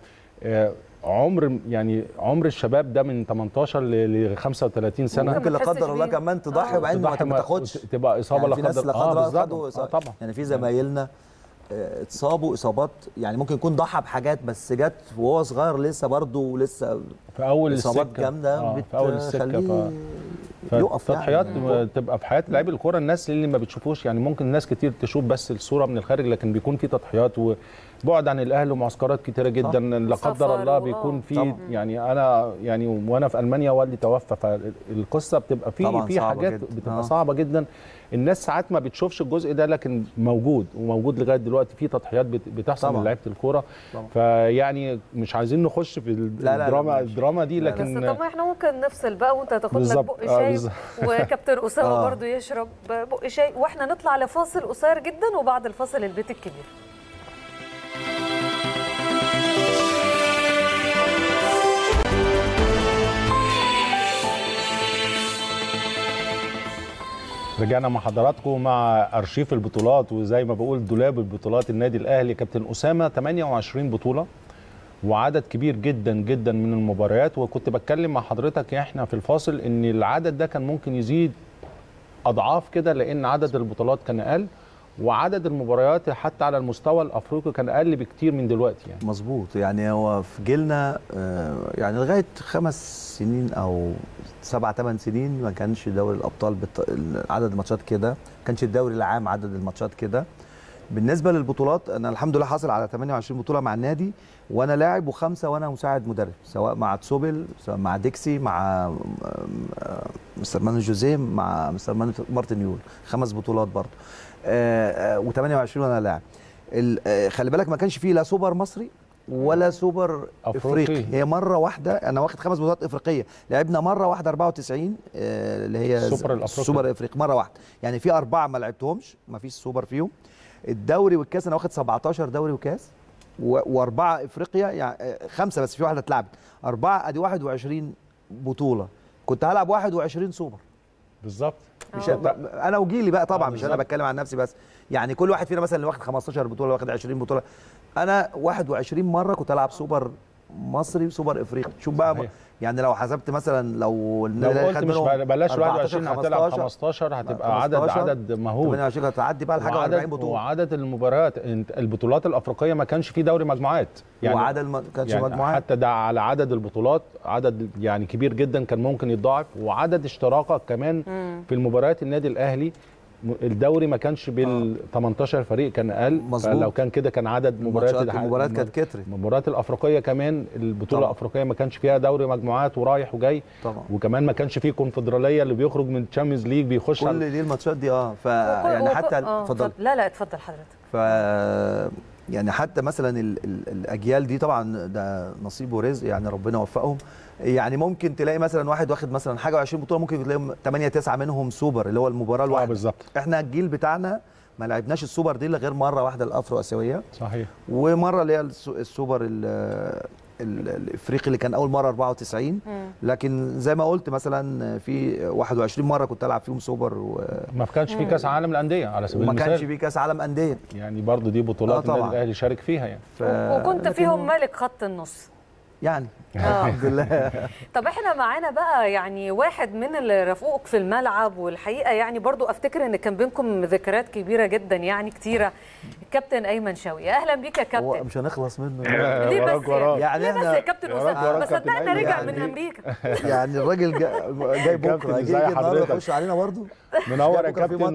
عمر الشباب ده من 18 ل 35 سنه. ممكن لا قدر الله كمان تضحي وبعدين ما تاخدش، تبقى اصابه يعني لا قدر الله خدوا طبعا. يعني في زمايلنا اتصابوا اصابات، يعني ممكن يكون ضحى بحاجات بس جت وهو صغير لسه برضه في اول اصابات جامده في اول السكه يقف. تضحيات تبقى في حياه لعيب الكوره. الناس اللي ما بتشوفوش، يعني ممكن ناس كتير تشوف بس الصوره من الخارج، لكن بيكون في تضحيات وبعد عن الاهل ومعسكرات كتيره جدا. لا قدر الله بيكون في يعني انا يعني وانا في المانيا والدي توفى، فالقصه بتبقى في حاجات بتبقى صعبه جدا. الناس ساعات ما بتشوفش الجزء ده، لكن موجود لغايه دلوقتي في تضحيات بتحصل من لعيبه الكوره. فيعني مش عايزين نخش في الدراما دي، لكن بس طب احنا ممكن نفصل بقى وانت هتاخد لك بق شاي وكابتن اسامه برضو يشرب بق شاي، واحنا نطلع لفاصل قصير جدا، وبعد الفاصل البيت الكبير. رجعنا مع حضراتكم مع ارشيف البطولات، وزي ما بقول دولاب البطولات النادي الاهلي. كابتن اسامه 28 بطوله وعدد كبير جدا جدا من المباريات، وكنت بتكلم مع حضرتك احنا في الفاصل ان العدد ده كان ممكن يزيد اضعاف كده، لان عدد البطولات كان اقل وعدد المباريات حتى على المستوى الافريقي كان اقل بكتير من دلوقتي. يعني مظبوط. يعني هو في جيلنا يعني لغايه 5 سنين او 7 8 سنين ما كانش دوري الابطال عدد الماتشات كده، ما كانش الدوري العام عدد الماتشات كده. بالنسبه للبطولات انا الحمد لله حاصل على 28 بطوله مع النادي، وانا لاعب و5 وانا مساعد مدرب، سواء مع تسوبل، سواء مع ديكسي، مع مستر مانو جوزيه، مع مستر مارتن يول. 5 بطولات برضه و28 وانا لاعب. خلي بالك ما كانش فيه لا سوبر مصري ولا سوبر افريقي. هي مره واحده انا واخد 5 بطولات افريقيه. لعبنا مره واحده 94 اللي هي السوبر الافريقي مره واحده، يعني في 4 ما لعبتهمش، ما فيش سوبر فيهم. الدوري والكاس انا واخد 17 دوري وكاس و4 افريقيا، يعني 5 بس في واحده اتلعبت. 4 ادي 21 بطوله. كنت هلعب 21 سوبر بالظبط. مش انا وجيلي بقى طبعا، مش انا بتكلم عن نفسي بس، يعني كل واحد فينا مثلا اللي واخد 15 بطوله واخد 20 بطوله. انا 21 مره كنت العب سوبر مصري وسوبر افريقي. شوف بقى صحيح. يعني لو حسبت مثلا لو قلت مش بلاش 21 هتلعب 15 هتبقى عدد مهول. 28 هتعدي بقى لحاجه 40 بطوله. وعدد المباريات البطولات الافريقيه ما كانش في دوري مجموعات، يعني وعدد كانش يعني مجموعات، حتى ده على عدد البطولات عدد يعني كبير جدا كان ممكن يتضاعف. وعدد اشتراكك كمان في المباريات النادي الاهلي الدوري ما كانش بال 18 فريق، كان اقل. فلو كان كده كان عدد المباريات كانت كترت. المباريات الافريقيه كمان البطوله الافريقيه ما كانش فيها دوري مجموعات ورايح وجاي طبعا. وكمان ما كانش فيه كونفدراليه اللي بيخرج من الشامبيونز ليج بيخش كل دي الماتشات دي يعني حتى اتفضل. لا اتفضل حضرتك. يعني حتى مثلا الاجيال دي طبعا ده نصيب ورزق، يعني ربنا وفقهم. يعني ممكن تلاقي مثلا واحد واخد مثلا حاجه 20 بطوله، ممكن تلاقيهم 8 9 منهم سوبر اللي هو المباراه الواحده. بالظبط. احنا الجيل بتاعنا ما لعبناش السوبر دي الا غير مره واحده الافرو اسيويه. صحيح. ومره اللي هي السوبر الافريقي اللي كان اول مره 94، لكن زي ما قلت مثلا في 21 مره كنت العب فيهم سوبر ما كانش في كاس عالم الانديه على سبيل وما المثال، كانش في كاس عالم انديه، يعني برضو دي بطولات النادي الاهلي شارك فيها يعني. وكنت فيهم ملك خط النص يعني الحمد لله. طب احنا معانا بقى يعني واحد من اللي رافقوك في الملعب، والحقيقه يعني برضو افتكر ان كان بينكم ذكريات كبيره جدا يعني كتيره، الكابتن ايمن شوقي. اهلا بيك يا هو كابتن. مش هنخلص منه ليه بس يعني ليه بس يا كابتن اسامه؟ بس صدقنا رجع من امريكا. يعني الراجل جاي بكره هيجي النهارده يخش علينا برضه. منور يا كابتن.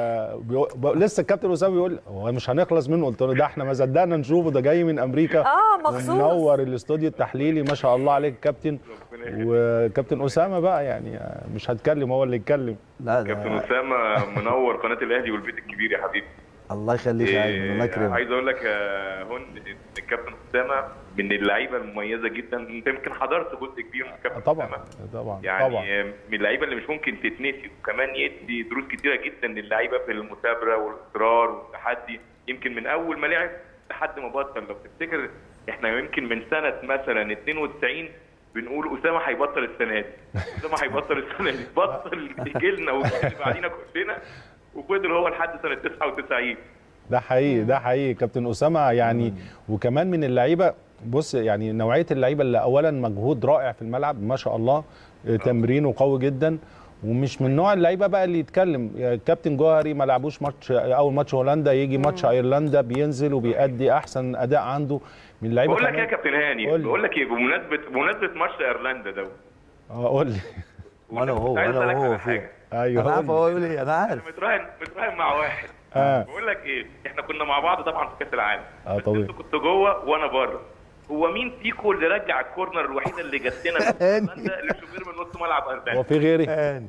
لسه الكابتن اسامه بيقول هو مش هنخلص منه، قلت له ده احنا ما صدقنا نشوفه، ده جاي من امريكا مخصوص منور الاستوديو التحليلي ما شاء الله عليك كابتن. وكابتن اسامه بقى يعني مش هتكلم، هو اللي يتكلم. لا كابتن اسامه منور قناه الاهلي والبيت الكبير يا حبيبي. الله يخليك يا ايمن، الله يكرمك. عايز اقول لك يا هون الكابتن اسامه من اللعيبه المميزه جدا، انت يمكن حضرت جزء كبير من الكابتن طبعا أسامة. طبعا يعني طبعا من اللعيبه اللي مش ممكن تتنسي، وكمان يدي دروس كتيره جدا للعيبه في المثابره والاصرار والتحدي، يمكن من اول ما لعب لحد ما بطل. لو تفتكر احنا يمكن من سنه مثلا 92 بنقول اسامه هيبطل السنه دي، اسامه هيبطل السنه دي، بطل يجي لنا واللي بعدينا كلنا، وفضل هو لحد سنه 99. ده حقيقي، ده حقيقي كابتن اسامه يعني. وكمان من اللعيبه، بص يعني نوعيه اللعيبه اللي اولا مجهود رائع في الملعب ما شاء الله، تمرينه قوي جدا، ومش من نوع اللعيبه بقى اللي يتكلم. كابتن جوهري ما لعبوش ماتش، اول ماتش هولندا يجي ماتش ايرلندا بينزل وبيأدي احسن اداء عنده من اللعيبه. بقول لك ايه يا كابتن هاني، بقول لك ايه بمناسبه ماتش ايرلندا ده، قول لي. انا وهو حاجه. ايوه انا عارف هو يقول ايه، انا عارف. متراهن مع واحد. بقول لك ايه، احنا كنا مع بعض طبعا في كاس العالم. طبيعي. انت كنت جوه وانا بره. هو مين فيكم اللي رجع الكورنر الوحيده اللي جت لنا للشوبير من نص ملعب ايرلندا؟ هو في غيري؟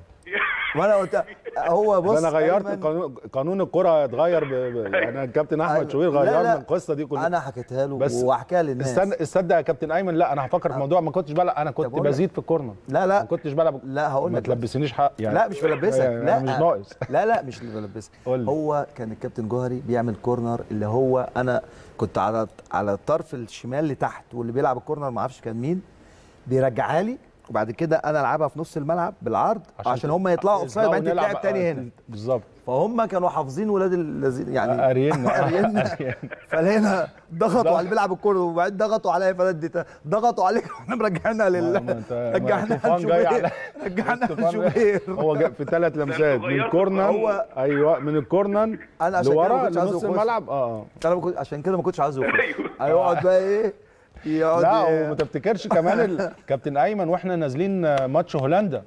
وانا قلت هو بص انا غيرت قانون الكره اتغير يعني الكابتن احمد شوبير غيرنا القصه دي كلها. انا حكيتها له وحكاها للناس. استنى يا كابتن ايمن، لا انا هفكر في الموضوع. ما كنتش بلعب، انا كنت بزيد في الكورنر. لا ما كنتش بلعب. لا هقول لك، ما تلبسنيش حق يعني. لا مش بلبسك، لا مش ناقص. لا مش بلبسك. هو كان الكابتن جوهري بيعمل كورنر، اللي هو انا كنت على الطرف الشمال لتحت، واللي بيلعب الكورنر ما اعرفش كان مين، بيرجعها لي وبعد كده انا العبها في نص الملعب بالعرض عشان هم يطلعوا اوفسايد وبعدين تتلعب تاني هنا. بالظبط. فهم كانوا حافظين ولاد الذين يعني قارينا فلقينا ضغطوا على اللي بيلعب الكوره، وبعدين ضغطوا عليا فلدت، ضغطوا عليك واحنا مرجعنا رجعنا لشوبير. هو جاب في 3 لمسات من الكورنر. ايوه من الكورنر لورا لنص الملعب. انا عشان كده ما كنتش عايزه يخش. هيقعد بقى ايه يقعد. لا وما تفتكرش كمان كابتن ايمن واحنا نازلين ماتش هولندا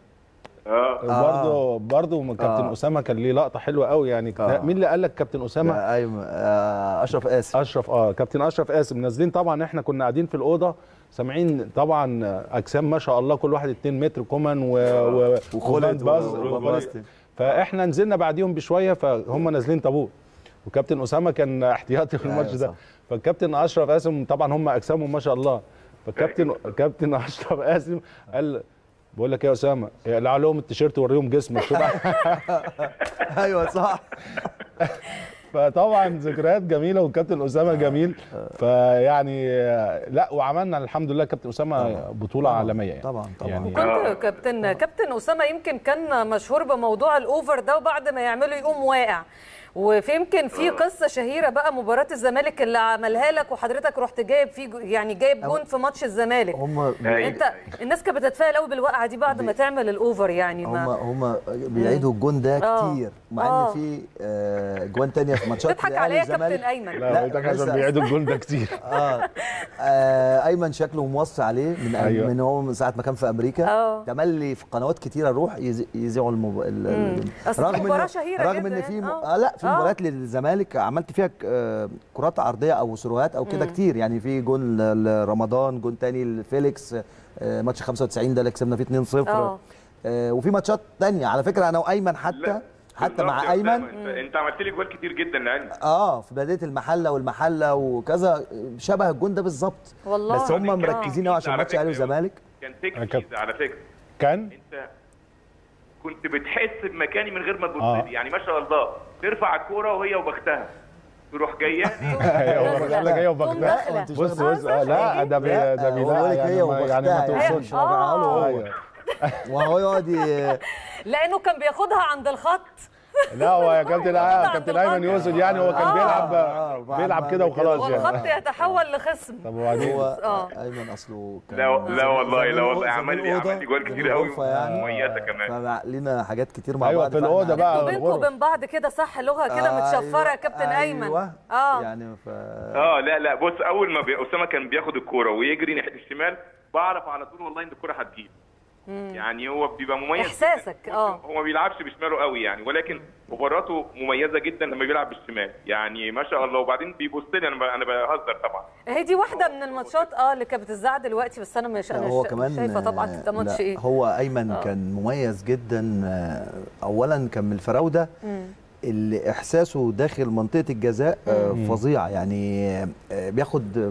برضه كابتن اسامه كان ليه لقطه حلوه قوي يعني. مين اللي قال لك كابتن اسامه؟ ايوه اشرف قاسم. كابتن اشرف قاسم. نازلين طبعا احنا كنا قاعدين في الاوضه سامعين طبعا اجسام ما شاء الله كل واحد 2 متر، كومان وخالد باز. فاحنا نزلنا بعديهم بشويه، فهم نازلين طابور، وكابتن اسامه كان احتياطي في الماتش ده. فالكابتن اشرف قاسم طبعا هم اجسامهم ما شاء الله، فكابتن اشرف قاسم قال بقول لك ايه يا اسامه، اقلع لهم التيشيرت ووريهم جسمك. ايوه صح. فطبعا ذكريات جميله، والكابتن اسامه جميل. فيعني لا وعملنا الحمد لله كابتن اسامه بطوله عالميه يعني. طبعا يعني كنت كابتن اسامه يمكن كان مشهور بموضوع الاوفر ده، وبعد ما يعمله يقوم واقع. وفي يمكن في قصه شهيره بقى، مباراه الزمالك اللي عملها لك وحضرتك رحت جايب فيه يعني جايب جون في ماتش الزمالك. انت الناس كانت بتتفائل قوي بالوقعه دي بعد ما تعمل الاوفر يعني. هم بيعيدوا الجون ده كتير، مع ان في جوان ثانيه في ماتشات بتضحك عليا يا كابتن ايمن. لا عشان بيعيدوا الجون ده كتير. ايمن شكله موصي عليه من هو من ساعه ما كان في امريكا. تملي في قنوات كتيره اروح يذيعوا رغم ان في لا في مباريات للزمالك عملت فيها كرات عرضيه او سروهات او كده كتير يعني. في جون لرمضان، جون تاني لفيليكس، ماتش 95 ده اللي كسبنا فيه 2-0. وفي ماتشات تانية على فكره انا وايمن حتى مع ايمن. انت عملت لي جوال كتير جدا يعني. في بدايه المحله وكذا شبه الجون ده بالظبط والله. بس هم مركزين قوي عشان ماتش اهلي وزمالك. كان تكتيك على فكره. كان انت كنت بتحس بمكاني من غير ما تبص لي يعني ما شاء الله، ترفع الكوره وهي وبختها تروح جايه انا جاي وبغداد. بص لا ده ده بيقول لك هي يعني ما توصلش وهو يقعد لانه كان بياخدها عند الخط. لا هو يا كابتن ايمن يقصد يعني هو كان بيلعب كده وخلاص يعني والخط يتحول لخصم. طب وبعدين هو ايمن اصله لا والله عمل لي جوال كتير قوي مميزه كمان. فلينا حاجات كتير مع بعض. ايوه في الاوضه بقى بينكم وبين بعض كده صح، لغه كده متشفره يا كابتن ايمن. يعني لا بص، اول ما اسامه كان بياخد الكوره ويجري ناحيه الشمال بعرف على طول والله ان الكوره هتجيب. يعني هو بيبقى مميز احساسك. هو ما بيلعبش بشماله قوي يعني، ولكن مباراته مميزه جدا لما بيلعب بالشمال يعني ما شاء الله. وبعدين بيبص لي، انا بهزر طبعا. هي دي واحده من الماتشات اللي كانت بتتذاع دلوقتي، بس انا مش هو كمان شايفه طبعا ده ماتش ايه. هو ايمن كان مميز جدا. اولا كان من الفراوده اللي احساسه داخل منطقه الجزاء فظيع يعني. بياخد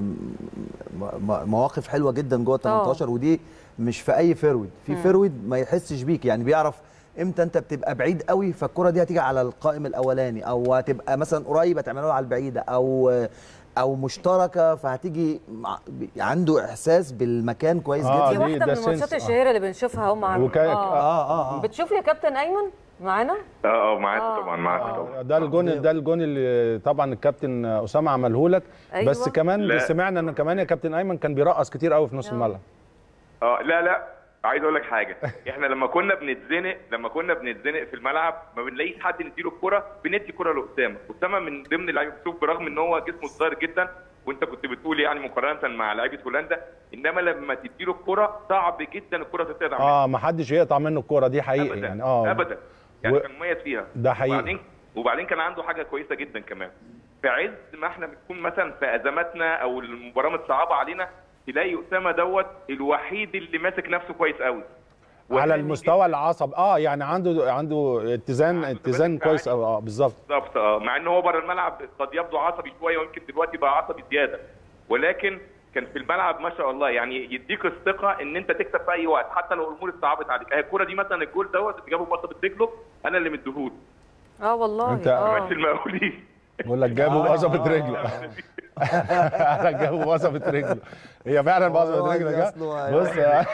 مواقف حلوه جدا جوه 18 ودي مش في اي فيرود. في فيرود ما يحسش بيك يعني، بيعرف امتى انت بتبقى بعيد قوي فالكره دي هتيجي على القائم الاولاني، او هتبقى مثلا قريب هتعملها على البعيده، او مشتركه فهتيجي. عنده احساس بالمكان كويس جدا. دي واحده من الماتشات الشهيره اللي بنشوفها هم. بتشوف يا كابتن ايمن معانا؟ معاك طبعا. ده الجون اللي طبعا الكابتن اسامه عمله لك. أيوة. بس كمان سمعنا ان كمان يا كابتن ايمن كان بيرقص كتير قوي في نص الملعب. لا عايز اقول لك حاجه. احنا لما كنا بنتزنق في الملعب ما بنلاقيش حد نديله الكوره، بندي الكوره لاسامه من ضمن اللعيبه. شوف برغم ان هو جسمه صغير جدا، وانت كنت بتقول يعني مقارنه مع لعيبه هولندا، انما لما تديله الكوره صعب جدا الكوره تتقطع منه. ما حدش يقطع منه الكوره دي حقيقي أبداً. يعني. ابدا يعني كان مميز فيها. ده حقيقي. وبعدين كان عنده حاجه كويسه جدا كمان. في عز ما احنا بنكون مثلا في ازماتنا او المباراه متصعبه علينا، تلاقي اسامه الوحيد اللي ماسك نفسه كويس قوي على المستوى العصب. يعني عنده اتزان كويس قوي. بالظبط. مع ان هو بره الملعب قد يبدو عصبي شويه، ويمكن دلوقتي بقى عصبي زياده، ولكن كان في الملعب ما شاء الله يعني يديك الثقه ان انت تكسب في اي وقت حتى لو الامور اتصعبت عليك. الكوره دي مثلا الجول اللي جابه بصه رجله انا اللي مديهوله. والله انت ماتش المقاولين بقول لك جابه بصه رجله. جابه بصه رجله. هي فعلا بصه رجله. بص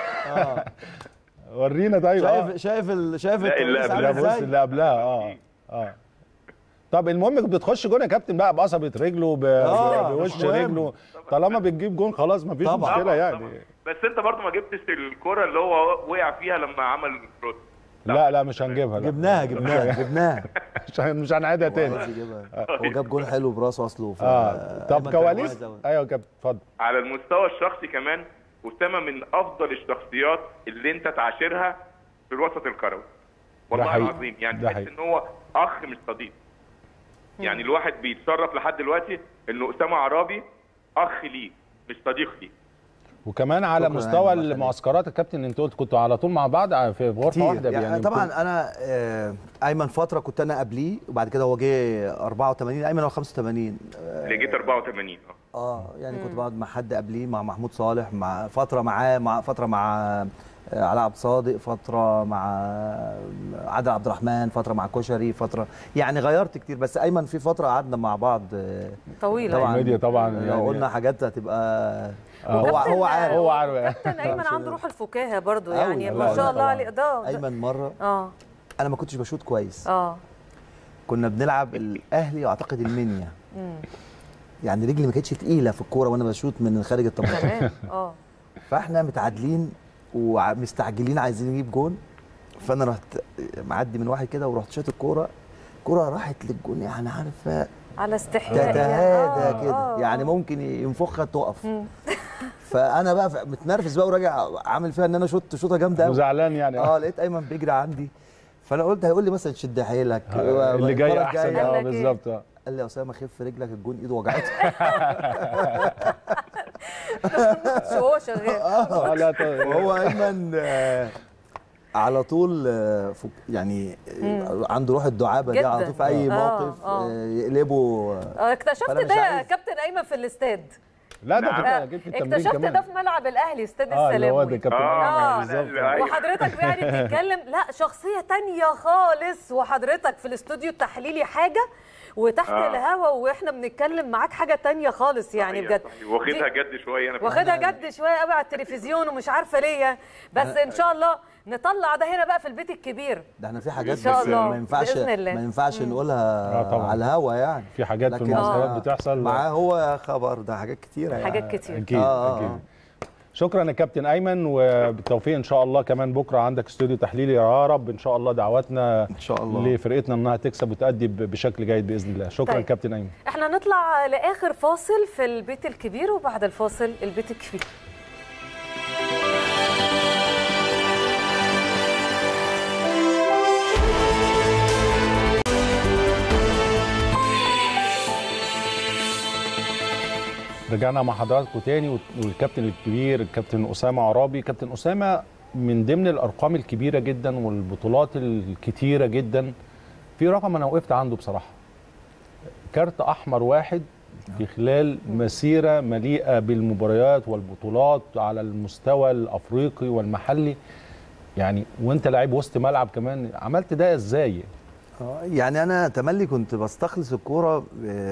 ورينا. طيب شايف اللي قبلها. طب المهم بتخش جون يا كابتن بقى بقصبة رجله بوش رجله، طالما بتجيب جون خلاص مفيش مشكله يعني. بس انت برضه ما جبتش الكرة اللي هو وقع فيها لما عمل الكروس. لا مش هنجيبها. جبناها مش هنعيدها تاني. هو جاب جون حلو براسه اصله. طب كواليس. ايوه يا كابتن اتفضل. على المستوى الشخصي كمان اسامه من افضل الشخصيات اللي انت تعاشرها في الوسط الكروي والله العظيم. يعني تحس ان هو اخ مش صديق. يعني الواحد بيتصرف لحد دلوقتي انه اسامه عرابي اخ ليه مش صديق ليه. وكمان على مستوى المعسكرات يا كابتن انت قلت كنتوا على طول مع بعض في غرفه واحده يعني طبعا انا ايمن فتره كنت انا قبليه، وبعد كده هو جه 84. ايمن هو 85 اللي جيت 84. يعني كنت بقعد مع حد قبليه، مع محمود صالح، مع فتره مع علاء عبد الصادق، فتره مع عادل عبد الرحمن، فتره مع كشري، فتره يعني غيرت كتير. بس ايمن في فتره قعدنا مع بعض طويله طبعا لو يعني قلنا حاجات هتبقى هو عارف. كابتن ايمن عنده روح الفكاهه برضو يعني ما شاء الله عليه. ايمن مره انا ما كنتش بشوط كويس. كنا بنلعب الاهلي واعتقد المنيا. يعني رجلي ما كانتش تقيله في الكوره وانا بشوط من خارج ال 18. فاحنا متعادلين ومستعجلين عايزين نجيب جون، فانا رحت معدي من واحد كده ورحت شاط الكوره راحت للجون يعني عارفه على استحياء تتهادى كده يعني ممكن ينفخها تقف. فانا بقى متنرفز بقى وراجع عامل فيها ان انا شوطه جامده قوي وزعلان يعني. لقيت ايمن بيجري عندي، فانا قلت هيقول لي مثلا شد حيلك اللي جاي احسن. بالظبط. قال لي يا اسامه خف رجلك الجون ايده وجعته. هو شغال. وهو ايمن على طول يعني عنده روح الدعابه دي على طول في اي موقف يقلبه. اكتشفت ده يا كابتن ايمن في الاستاد. لا ده اكتشفت ده في ملعب الاهلي استاد السلام. هو ده كابتن بالظبط. وحضرتك يعني بتتكلم لا شخصيه ثانيه خالص، وحضرتك في الاستوديو التحليلي حاجه وتحت الهوا واحنا بنتكلم معاك حاجه تانية خالص يعني بجد. واخدها جد شويه، انا واخدها جد شويه قوي على التلفزيون ومش عارفه ليه، بس ان شاء الله نطلع ده هنا بقى في البيت الكبير. ده احنا في حاجات إن شاء الله ما ينفعش بإذن الله. ما ينفعش نقولها على الهوا يعني. في حاجات في المسرحيات بتحصل معاه هو يا خبر، ده حاجات كتيره يعني. حاجات كتير اكيد اكيد. شكرا يا كابتن ايمن، وبالتوفيق ان شاء الله. كمان بكره عندك استوديو تحليلي، يا رب ان شاء الله دعواتنا ان شااء الله لفرقتنا انها تكسب وتأدي بشكل جيد باذن الله. شكرا طيب. كابتن ايمن. احنا نطلع لاخر فاصل في البيت الكبير، وبعد الفاصل البيت الكبير. رجعنا مع حضراتكم تاني، والكابتن الكبير الكابتن أسامة عرابي. كابتن أسامة، من ضمن الأرقام الكبيرة جدا والبطولات الكتيرة جدا، في رقم أنا وقفت عنده بصراحة، كارت أحمر واحد في خلال مسيرة مليئة بالمباريات والبطولات على المستوى الأفريقي والمحلي، يعني وأنت لاعب وسط ملعب كمان، عملت ده إزاي؟ يعني أنا تملي كنت بستخلص الكورة،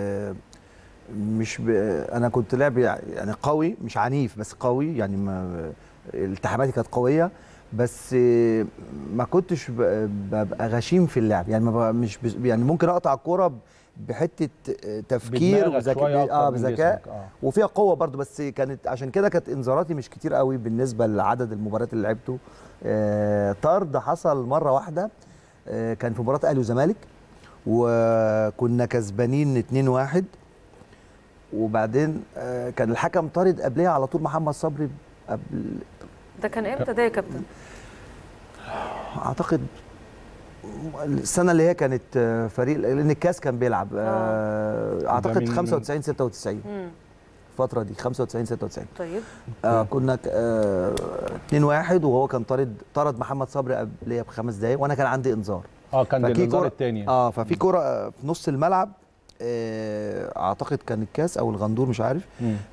انا كنت لاعب يعني قوي، مش عنيف بس قوي يعني، التحاماتي كانت قويه، بس ما كنتش ببقى غشيم في اللعب يعني، مش يعني ممكن اقطع الكوره بحته تفكير بذكاء وفيها قوه برضو، بس كانت عشان كده كانت انذاراتي مش كتير قوي بالنسبه لعدد المباريات اللي لعبته. طرد حصل مره واحده، كان في مباراه اهلي وزمالك وكنا كسبانين 2-1، وبعدين كان الحكم طارد قبلها على طول محمد صبري. قبل ده كان امتى ده يا كابتن؟ اعتقد السنه اللي هي كانت فريق، لان الكاس كان بيلعب اعتقد 95 96 الفتره دي 95 96. طيب كنا 2-1 وهو كان طرد محمد صبري قبلها ب5 دقايق، وانا كان عندي انذار. كان الانذار الثاني. ففي كوره في نص الملعب، اعتقد كان الكاس او الغندور مش عارف،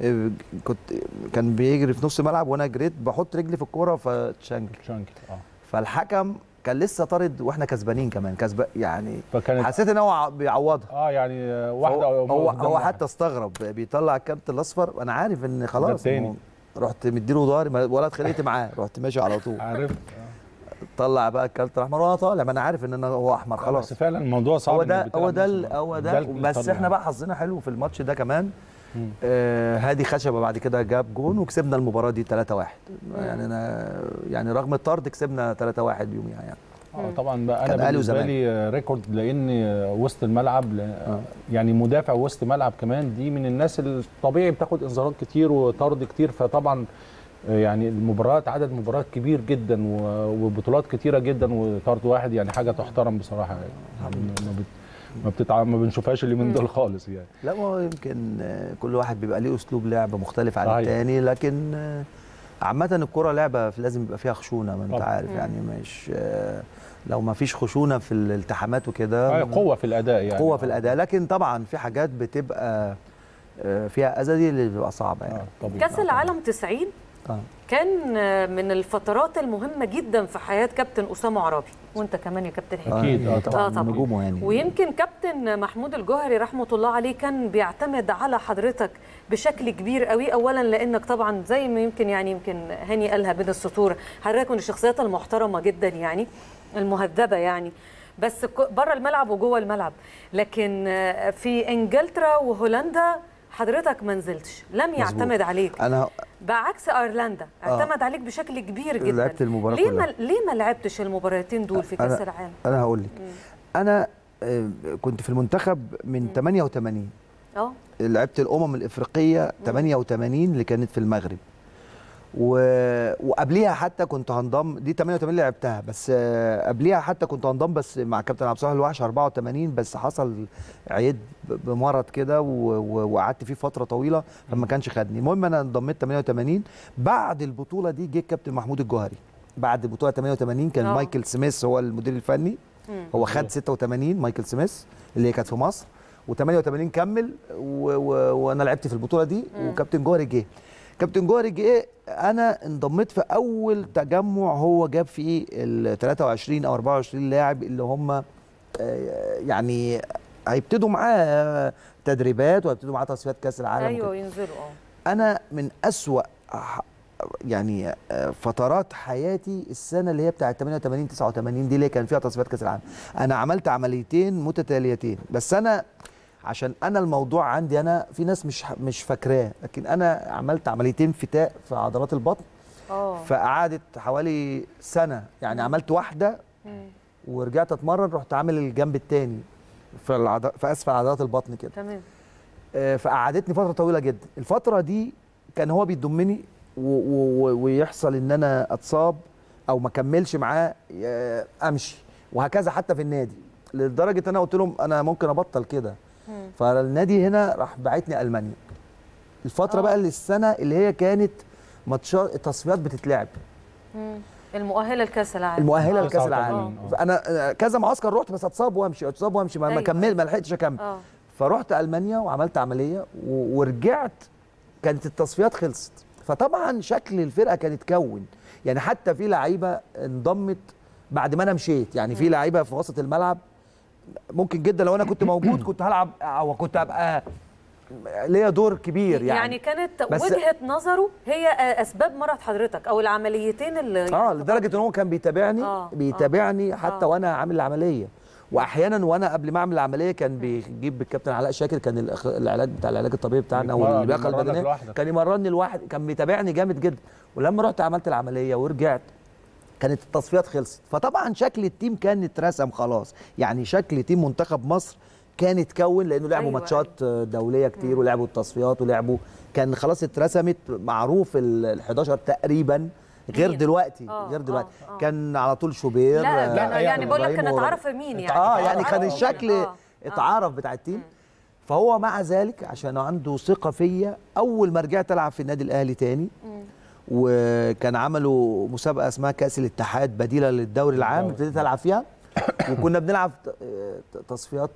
كان بيجري في نص الملعب وانا جريت بحط رجلي في الكوره فتشنكل. فالحكم كان لسه طارد واحنا كسبانين كمان يعني، حسيت ان هو بيعوضها. يعني واحده هو حتى استغرب بيطلع الكارت الاصفر، انا عارف ان خلاص رحت مديله ضهري ولا اتخانقت معاه، رحت ماشي على طول. عارف طلع بقى الكارت الاحمر وانا طالع، ما انا عارف ان هو احمر خلاص. بس فعلا الموضوع صعب. هو ده بس احنا بقى حظنا حلو في الماتش ده كمان. هادي خشبه بعد كده جاب جون وكسبنا المباراه دي 3-1. يعني انا يعني رغم الطرد كسبنا 3-1 يوميها يعني. طبعا بقى انا بالنسبه لي ريكورد، لان وسط الملعب يعني مدافع وسط ملعب كمان، دي من الناس الطبيعي بتاخد انذارات كتير وطرد كتير، فطبعا يعني المباريات عدد مباريات كبير جدا وبطولات كتيره جدا، وطرد واحد يعني حاجه تحترم بصراحه يعني. ما بنشوفهاش اللي من دول خالص يعني. لا، هو يمكن كل واحد بيبقى ليه اسلوب لعب مختلف عن الثاني، لكن عامه الكره لعبه لازم يبقى فيها خشونه، ما انت عارف يعني، مش لو ما فيش خشونه في الالتحامات وكده قوه في الاداء يعني، قوه في الاداء، لكن طبعا في حاجات بتبقى فيها اذى دي اللي بتبقى صعبه يعني. كاس العالم 90 كان من الفترات المهمه جدا في حياه كابتن اسامه عرابي، وانت كمان يا كابتن حكيم. اكيد طبعا نجومه يعني. ويمكن كابتن محمود الجوهري رحمه الله عليه كان بيعتمد على حضرتك بشكل كبير قوي، اولا لانك طبعا زي ما يمكن هاني قالها بين السطور، حضرتك من الشخصيات المحترمه جدا يعني، المهذبه يعني، بس بره الملعب وجوه الملعب. لكن في انجلترا وهولندا حضرتك ما نزلتش، لم يعتمد عليك. انا بعكس ايرلندا اعتمد عليك بشكل كبير جدا. لعبت المباراه ليه ما لعبتش المباراتين دول في كاس العالم؟ انا هقول لك، انا كنت في المنتخب من 88. لعبت الامم الافريقيه 88 اللي كانت في المغرب، وقبليها حتى كنت هنضم، دي 88 اللي لعبتها، بس قبليها حتى كنت هنضم بس مع كابتن عبد الصالح الوحش 84، بس حصل عيد بمرض كده وقعدت فيه فتره طويله فما كانش خدني. المهم انا انضميت 88. بعد البطوله دي جه الكابتن محمود الجوهري، بعد البطوله 88 كان مايكل سميث هو المدير الفني، هو خد 86 مايكل سميث اللي هي كانت في مصر، و88 كمل وانا لعبت في البطوله دي، وكابتن جوهري جه. كابتن جوهري جه، انا انضميت في اول تجمع هو جاب فيه ال 23 او 24 لاعب اللي هم يعني هيبتدوا معاه تدريبات وهيبتدوا معاه تصفيات كاس العالم. ايوه ينزلوا. انا من اسوأ يعني فترات حياتي السنه اللي هي بتاعه 88 89 دي اللي كان فيها تصفيات كاس العالم. انا عملت عمليتين متتاليتين، بس انا عشان انا الموضوع عندي انا في ناس مش فاكراه، لكن انا عملت عمليتين فتاء في عضلات البطن. فقعدت حوالي سنه، يعني عملت واحده ورجعت اتمرن، رحت عامل الجنب الثاني في اسفل عضلات البطن كده. تمام. فقعدتني فتره طويله جدا. الفتره دي كان هو بيضمني ويحصل ان انا اتصاب او ما اكملش معاه امشي، وهكذا حتى في النادي، لدرجه انا قلت لهم انا ممكن ابطل كده. فالنادي هنا راح باعتني المانيا. الفتره بقى اللي السنه اللي هي كانت ماتشات التصفيات بتتلعب، المؤهله لكاس العالم. المؤهله لكاس العالم. انا كذا معسكر رحت، بس اتصاب وامشي ما كمل، ما لحقتش اكمل. فرحت المانيا وعملت عمليه ورجعت، كانت التصفيات خلصت. فطبعا شكل الفرقه كان اتكون، يعني حتى في لعيبه انضمت بعد ما انا مشيت، يعني في لعيبه في وسط الملعب ممكن جدا لو انا كنت موجود كنت هلعب او كنت ابقى ليا دور كبير. يعني كانت وجهه نظره هي اسباب مرض حضرتك او العمليتين اللي لدرجه ان هو كان بيتابعني حتى وانا عامل العمليه. واحيانا وانا قبل ما اعمل العمليه كان بيجيب الكابتن علاء شاكر، كان العلاج بتاع العلاج الطبيعي بتاعنا واللياقه البدنيه، كان يمرني لوحدي، كان بيتابعني جامد جدا. ولما رحت عملت العمليه ورجعت كانت التصفيات خلصت. فطبعا شكل التيم كان اترسم خلاص، يعني شكل تيم منتخب مصر كان اتكون، لانه لعبوا ماتشات دوليه كتير ولعبوا التصفيات ولعبوا، كان خلاص اترسمت، معروف ال11 تقريبا، غير دلوقتي. كان على طول شوبير. لا يعني بقول لك كان اتعرف مين يعني. يعني كان الشكل اتعرف بتاع التيم. فهو مع ذلك عشان عنده ثقه فيا، اول ما رجعت العب في النادي الاهلي تاني، وكان عملوا مسابقه اسمها كاس الاتحاد بديله للدوري العام، ابتديت العب فيها. وكنا بنلعب تصفيات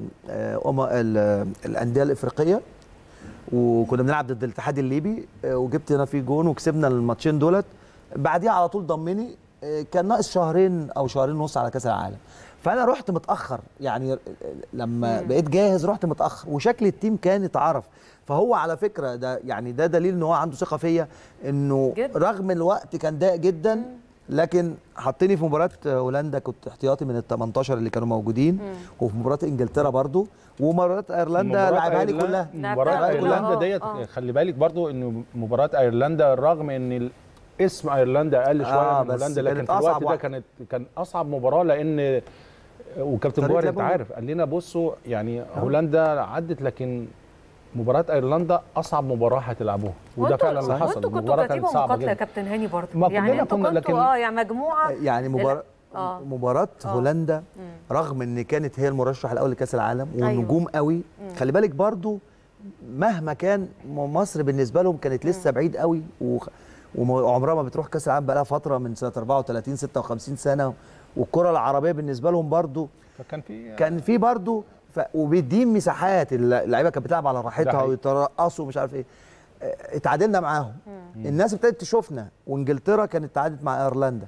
الانديه الافريقيه، وكنا بنلعب ضد الاتحاد الليبي، وجبت انا فيه جون وكسبنا الماتشين دولت. بعديها على طول ضمني، كان ناقص شهرين او شهرين ونص على كاس العالم. فانا رحت متاخر، يعني لما بقيت جاهز رحت متاخر، وشكل التيم كان اتعرف. فهو على فكره ده يعني ده دليل ان هو عنده ثقه فيا، انه رغم الوقت كان ضيق جدا، لكن حطني في مباراه هولندا كنت احتياطي من ال18 اللي كانوا موجودين، وفي مباراه انجلترا برضو، ومباراه ايرلندا لعبها لي كلها. مباراه ايرلندا ديت خلي بالك برضو انه مباراه ايرلندا رغم ان اسم ايرلندا اقل شويه من هولندا، لكن في الوقت ده كان اصعب مباراه، لان وكابتن جوهري انت عارف قال لنا بصوا يعني هولندا عدت، لكن مباراه ايرلندا اصعب مباراه هتلعبوها، وده فعلا اللي حصل. وانتوا كنتوا كتيبه مقاتله يا كابتن هاني برضه، يعني انتوا كنتوا يعني مجموعه، يعني مباراه هولندا رغم ان كانت هي المرشح الاول لكاس العالم والنجوم قوي، خلي بالك برضه مهما كان مصر بالنسبه لهم كانت لسه بعيد قوي، وعمرها ما بتروح كاس العالم بقى لها فتره من سنه 34 56 سنه، والكره العربيه بالنسبه لهم برضو كان في برضو وبيدين مساحات، اللعيبه كانت بتلعب على راحتها ويترقصوا ومش عارف ايه. اتعادلنا معاهم، الناس ابتدت تشوفنا، وانجلترا كانت اتعادلت مع ايرلندا.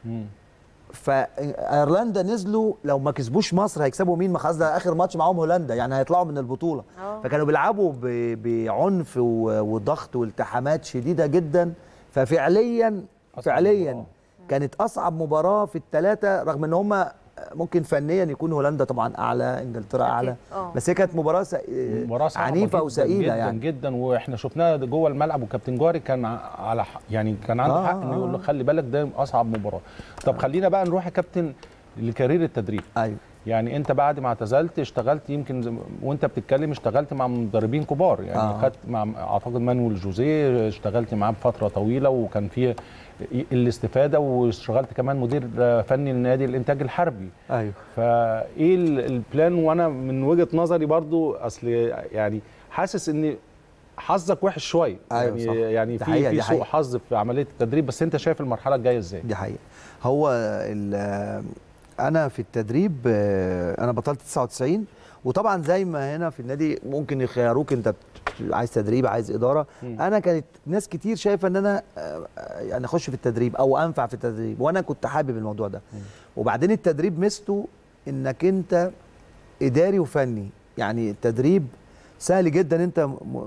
فايرلندا نزلوا لو ما كسبوش مصر هيكسبوا مين؟ ما خلاص ده اخر ماتش معاهم هولندا، يعني هيطلعوا من البطوله. فكانوا بيلعبوا بعنف وضغط والتحامات شديده جدا. ففعليا كانت اصعب مباراه في الثلاثه، رغم ان هم ممكن فنيا يكون هولندا طبعا اعلى، انجلترا اعلى، بس هي كانت مباراه عنيفه وثقيله يعني جدا. واحنا شفناها جوه الملعب، وكابتن جوهري كان على يعني كان عنده حق انه يقول له خلي بالك ده اصعب مباراه. طب خلينا بقى نروح يا كابتن لكارير التدريب. ايوه، يعني انت بعد ما اعتزلت اشتغلت، يمكن وانت بتتكلم اشتغلت مع مدربين كبار، يعني خدت مع اعتقد مانويل جوزيه، اشتغلت معاه بفتره طويله وكان فيه الاستفاده، واشتغلت كمان مدير فني لنادي الانتاج الحربي. ايوه، فايه البلان؟ وانا من وجهه نظري برضو اصل يعني حاسس ان حظك وحش شويه. أيوة يعني في سوء حظ في عمليه التدريب، بس انت شايف المرحله الجايه ازاي؟ دي حقيقه. هو انا في التدريب انا بطلت 99، وطبعا زي ما هنا في النادي ممكن يخيروك انت عايز تدريب عايز اداره. انا كانت ناس كتير شايفه ان انا يعني اخش في التدريب او انفع في التدريب، وانا كنت حابب الموضوع ده. وبعدين التدريب ميزته انك انت اداري وفني. يعني التدريب سهل جدا، انت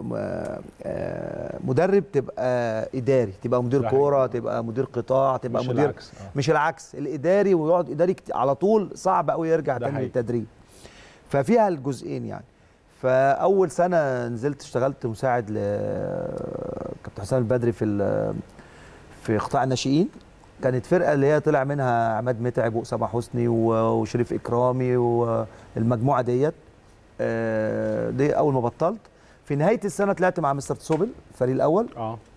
مدرب تبقى اداري، تبقى مدير كوره، تبقى مدير قطاع، تبقى مش مدير العكس. مش العكس. الاداري ويقعد اداري على طول صعب قوي يرجع تاني للتدريب. ففيها الجزئين يعني. فاول سنه نزلت اشتغلت مساعد لكابتن حسام البدري في قطاع الناشئين. كانت فرقه اللي هي طلع منها عماد متعب واسامه حسني وشريف اكرامي والمجموعه ديت. دي اول ما بطلت. في نهايه السنه طلعت مع مستر تسوبل الفريق الاول.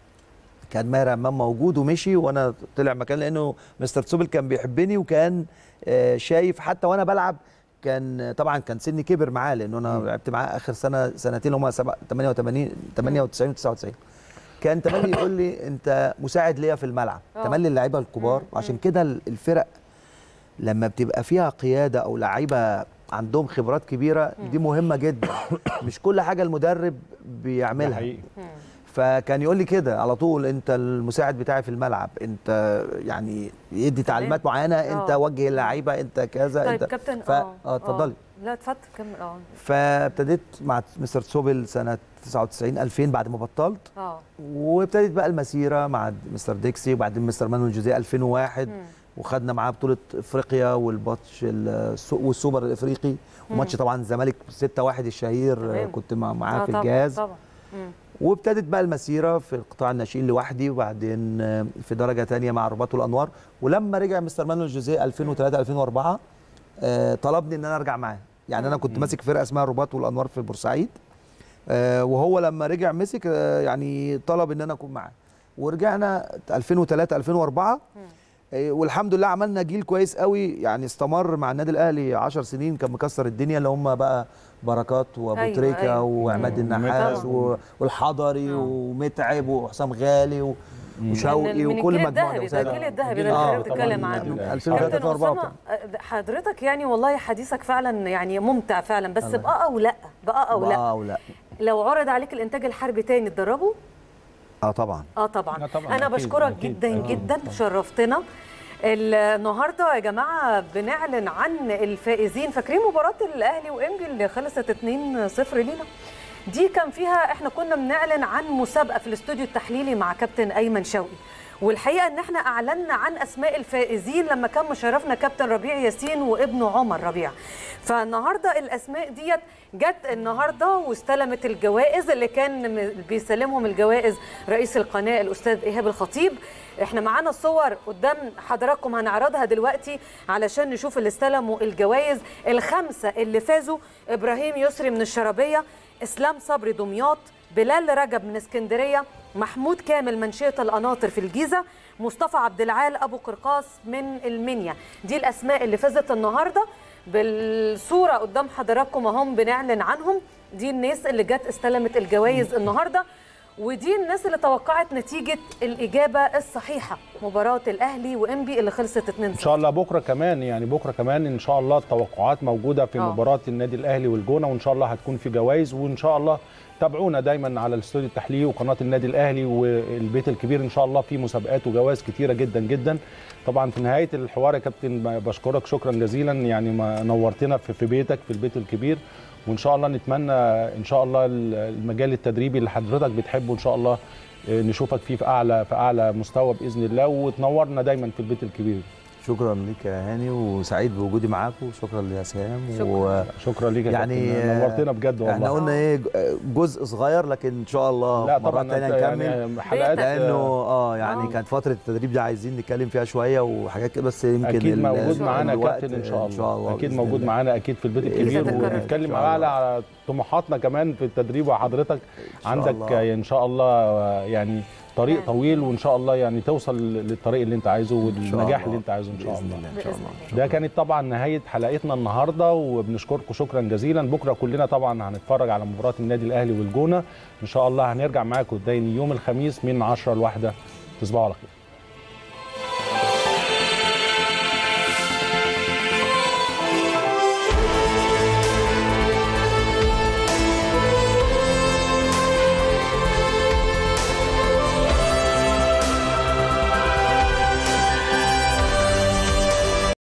كان ماهر امام موجود ومشي وانا طلع مكان، لانه مستر تسوبل كان بيحبني وكان شايف حتى وانا بلعب. كان طبعا كان سني كبر معاه، لانه انا لعبت معاه اخر سنتين هم 98 و99. كان تملي يقول لي انت مساعد ليا في الملعب، تملي اللعيبه الكبار. عشان كده الفرق لما بتبقى فيها قياده او لعيبه عندهم خبرات كبيره دي مهمه جدا. مش كل حاجه المدرب بيعملها. فكان يقول لي كده على طول، انت المساعد بتاعي في الملعب، انت يعني يدي تعليمات معينه، انت وجه اللعيبه، انت كذا. طيب انت كابتن اتفضلي. لا اتفضل كمل. فابتديت مع مستر تسوبل سنه 99 2000 بعد ما بطلت. وابتدت بقى المسيره مع مستر ديكسي، وبعدين مستر مانويل جوزيه 2001. وخدنا معاه بطوله افريقيا والماتش والسوبر الافريقي، وماتش طبعا الزمالك 6-1 الشهير. كنت معاه في الجهاز طبعا. وابتدت بقى المسيره في قطاع الناشئين لوحدي، وبعدين في درجه ثانيه مع الرباط والانوار. ولما رجع مستر مانويل جوزيه 2003 2004 طلبني ان انا ارجع معاه. يعني انا كنت ماسك فرقه اسمها الرباط والانوار في بورسعيد، وهو لما رجع مسك يعني طلب ان انا اكون معاه. ورجعنا 2003 2004 والحمد لله عملنا جيل كويس قوي. يعني استمر مع النادي الاهلي 10 سنين، كان مكسر الدنيا، اللي هم بقى بركات وابو تريكه وعماد النحاس والحضري ومتعب وحسام غالي وشوقي وكل مجموعه. ده الجيل الذهبي اللي حضرتك بتتكلم عنه. 2003 2004 حضرتك يعني والله حديثك فعلا يعني ممتع فعلا، بس بقى او لا لو عرض عليك الانتاج الحربي تاني تدربه؟ طبعا. طبعا. انا بشكرك جدا جدا، شرفتنا. النهارده يا جماعه بنعلن عن الفائزين. فاكرين مباراه الاهلي وانبي اللي خلصت 2-0 لينا؟ دي كان فيها احنا كنا بنعلن عن مسابقه في الاستوديو التحليلي مع كابتن ايمن شوقي، والحقيقه ان احنا اعلنا عن اسماء الفائزين لما كان مشرفنا كابتن ربيع ياسين وابنه عمر ربيع. فالنهارده الاسماء ديت جت النهارده واستلمت الجوائز اللي كان بيسلمهم الجوائز رئيس القناه الاستاذ ايهاب الخطيب. احنا معانا الصور قدام حضراتكم هنعرضها دلوقتي علشان نشوف اللي استلموا الجوائز. الخمسه اللي فازوا: ابراهيم يسري من الشرابيه، اسلام صبري دمياط، بلال رجب من اسكندريه، محمود كامل منشيه القناطر في الجيزه، مصطفى عبد العال ابو قرقاس من المنيا. دي الاسماء اللي فازت النهارده بالصوره قدام حضراتكم اهم بنعلن عنهم. دي الناس اللي جت استلمت الجوائز النهارده، ودي الناس اللي توقعت نتيجه الاجابه الصحيحه، مباراه الاهلي وانبي اللي خلصت 2-0. ان شاء الله بكره كمان، يعني بكره كمان ان شاء الله التوقعات موجوده في مباراه النادي الاهلي والجونه، وان شاء الله هتكون في جوائز. وان شاء الله تابعونا دايما على الاستوديو التحليلي وقناه النادي الاهلي والبيت الكبير، ان شاء الله في مسابقات وجوائز كتيره جدا جدا. طبعا في نهايه الحوار يا كابتن بشكرك شكرا جزيلا، يعني ما نورتنا في بيتك في البيت الكبير، وان شاء الله نتمنى ان شاء الله المجال التدريبي اللي حضرتك بتحبه ان شاء الله نشوفك فيه في اعلى مستوى باذن الله، وتنورنا دايما في البيت الكبير. شكرا ليك يا هاني، وسعيد بوجودي معاكم. شكرا ليا سام. شكرا ليك يا يعني كابتن، نورتنا بجد والله. احنا قلنا ايه جزء صغير، لكن ان شاء الله لا مرات طبعا ثانيه نكمل يعني حلقات، لانه يعني كانت فتره التدريب دي عايزين نتكلم فيها شويه وحاجات كده، بس يمكن اكيد موجود معانا كابتن ان شاء الله اكيد موجود معانا اكيد في البيت الكبير، ونتكلم على طموحاتنا كمان في التدريب. وحضرتك عندك ان شاء الله يعني طريق طويل، وان شاء الله يعني توصل للطريق اللي انت عايزه والنجاح اللي انت عايزه ان شاء الله. ده كانت طبعا نهايه حلقتنا النهارده، وبنشكركم شكرا جزيلا. بكره كلنا طبعا هنتفرج على مباراه النادي الاهلي والجونه ان شاء الله. هنرجع معاكم تاني يوم الخميس من 10 ل1. تصبحوا على خير.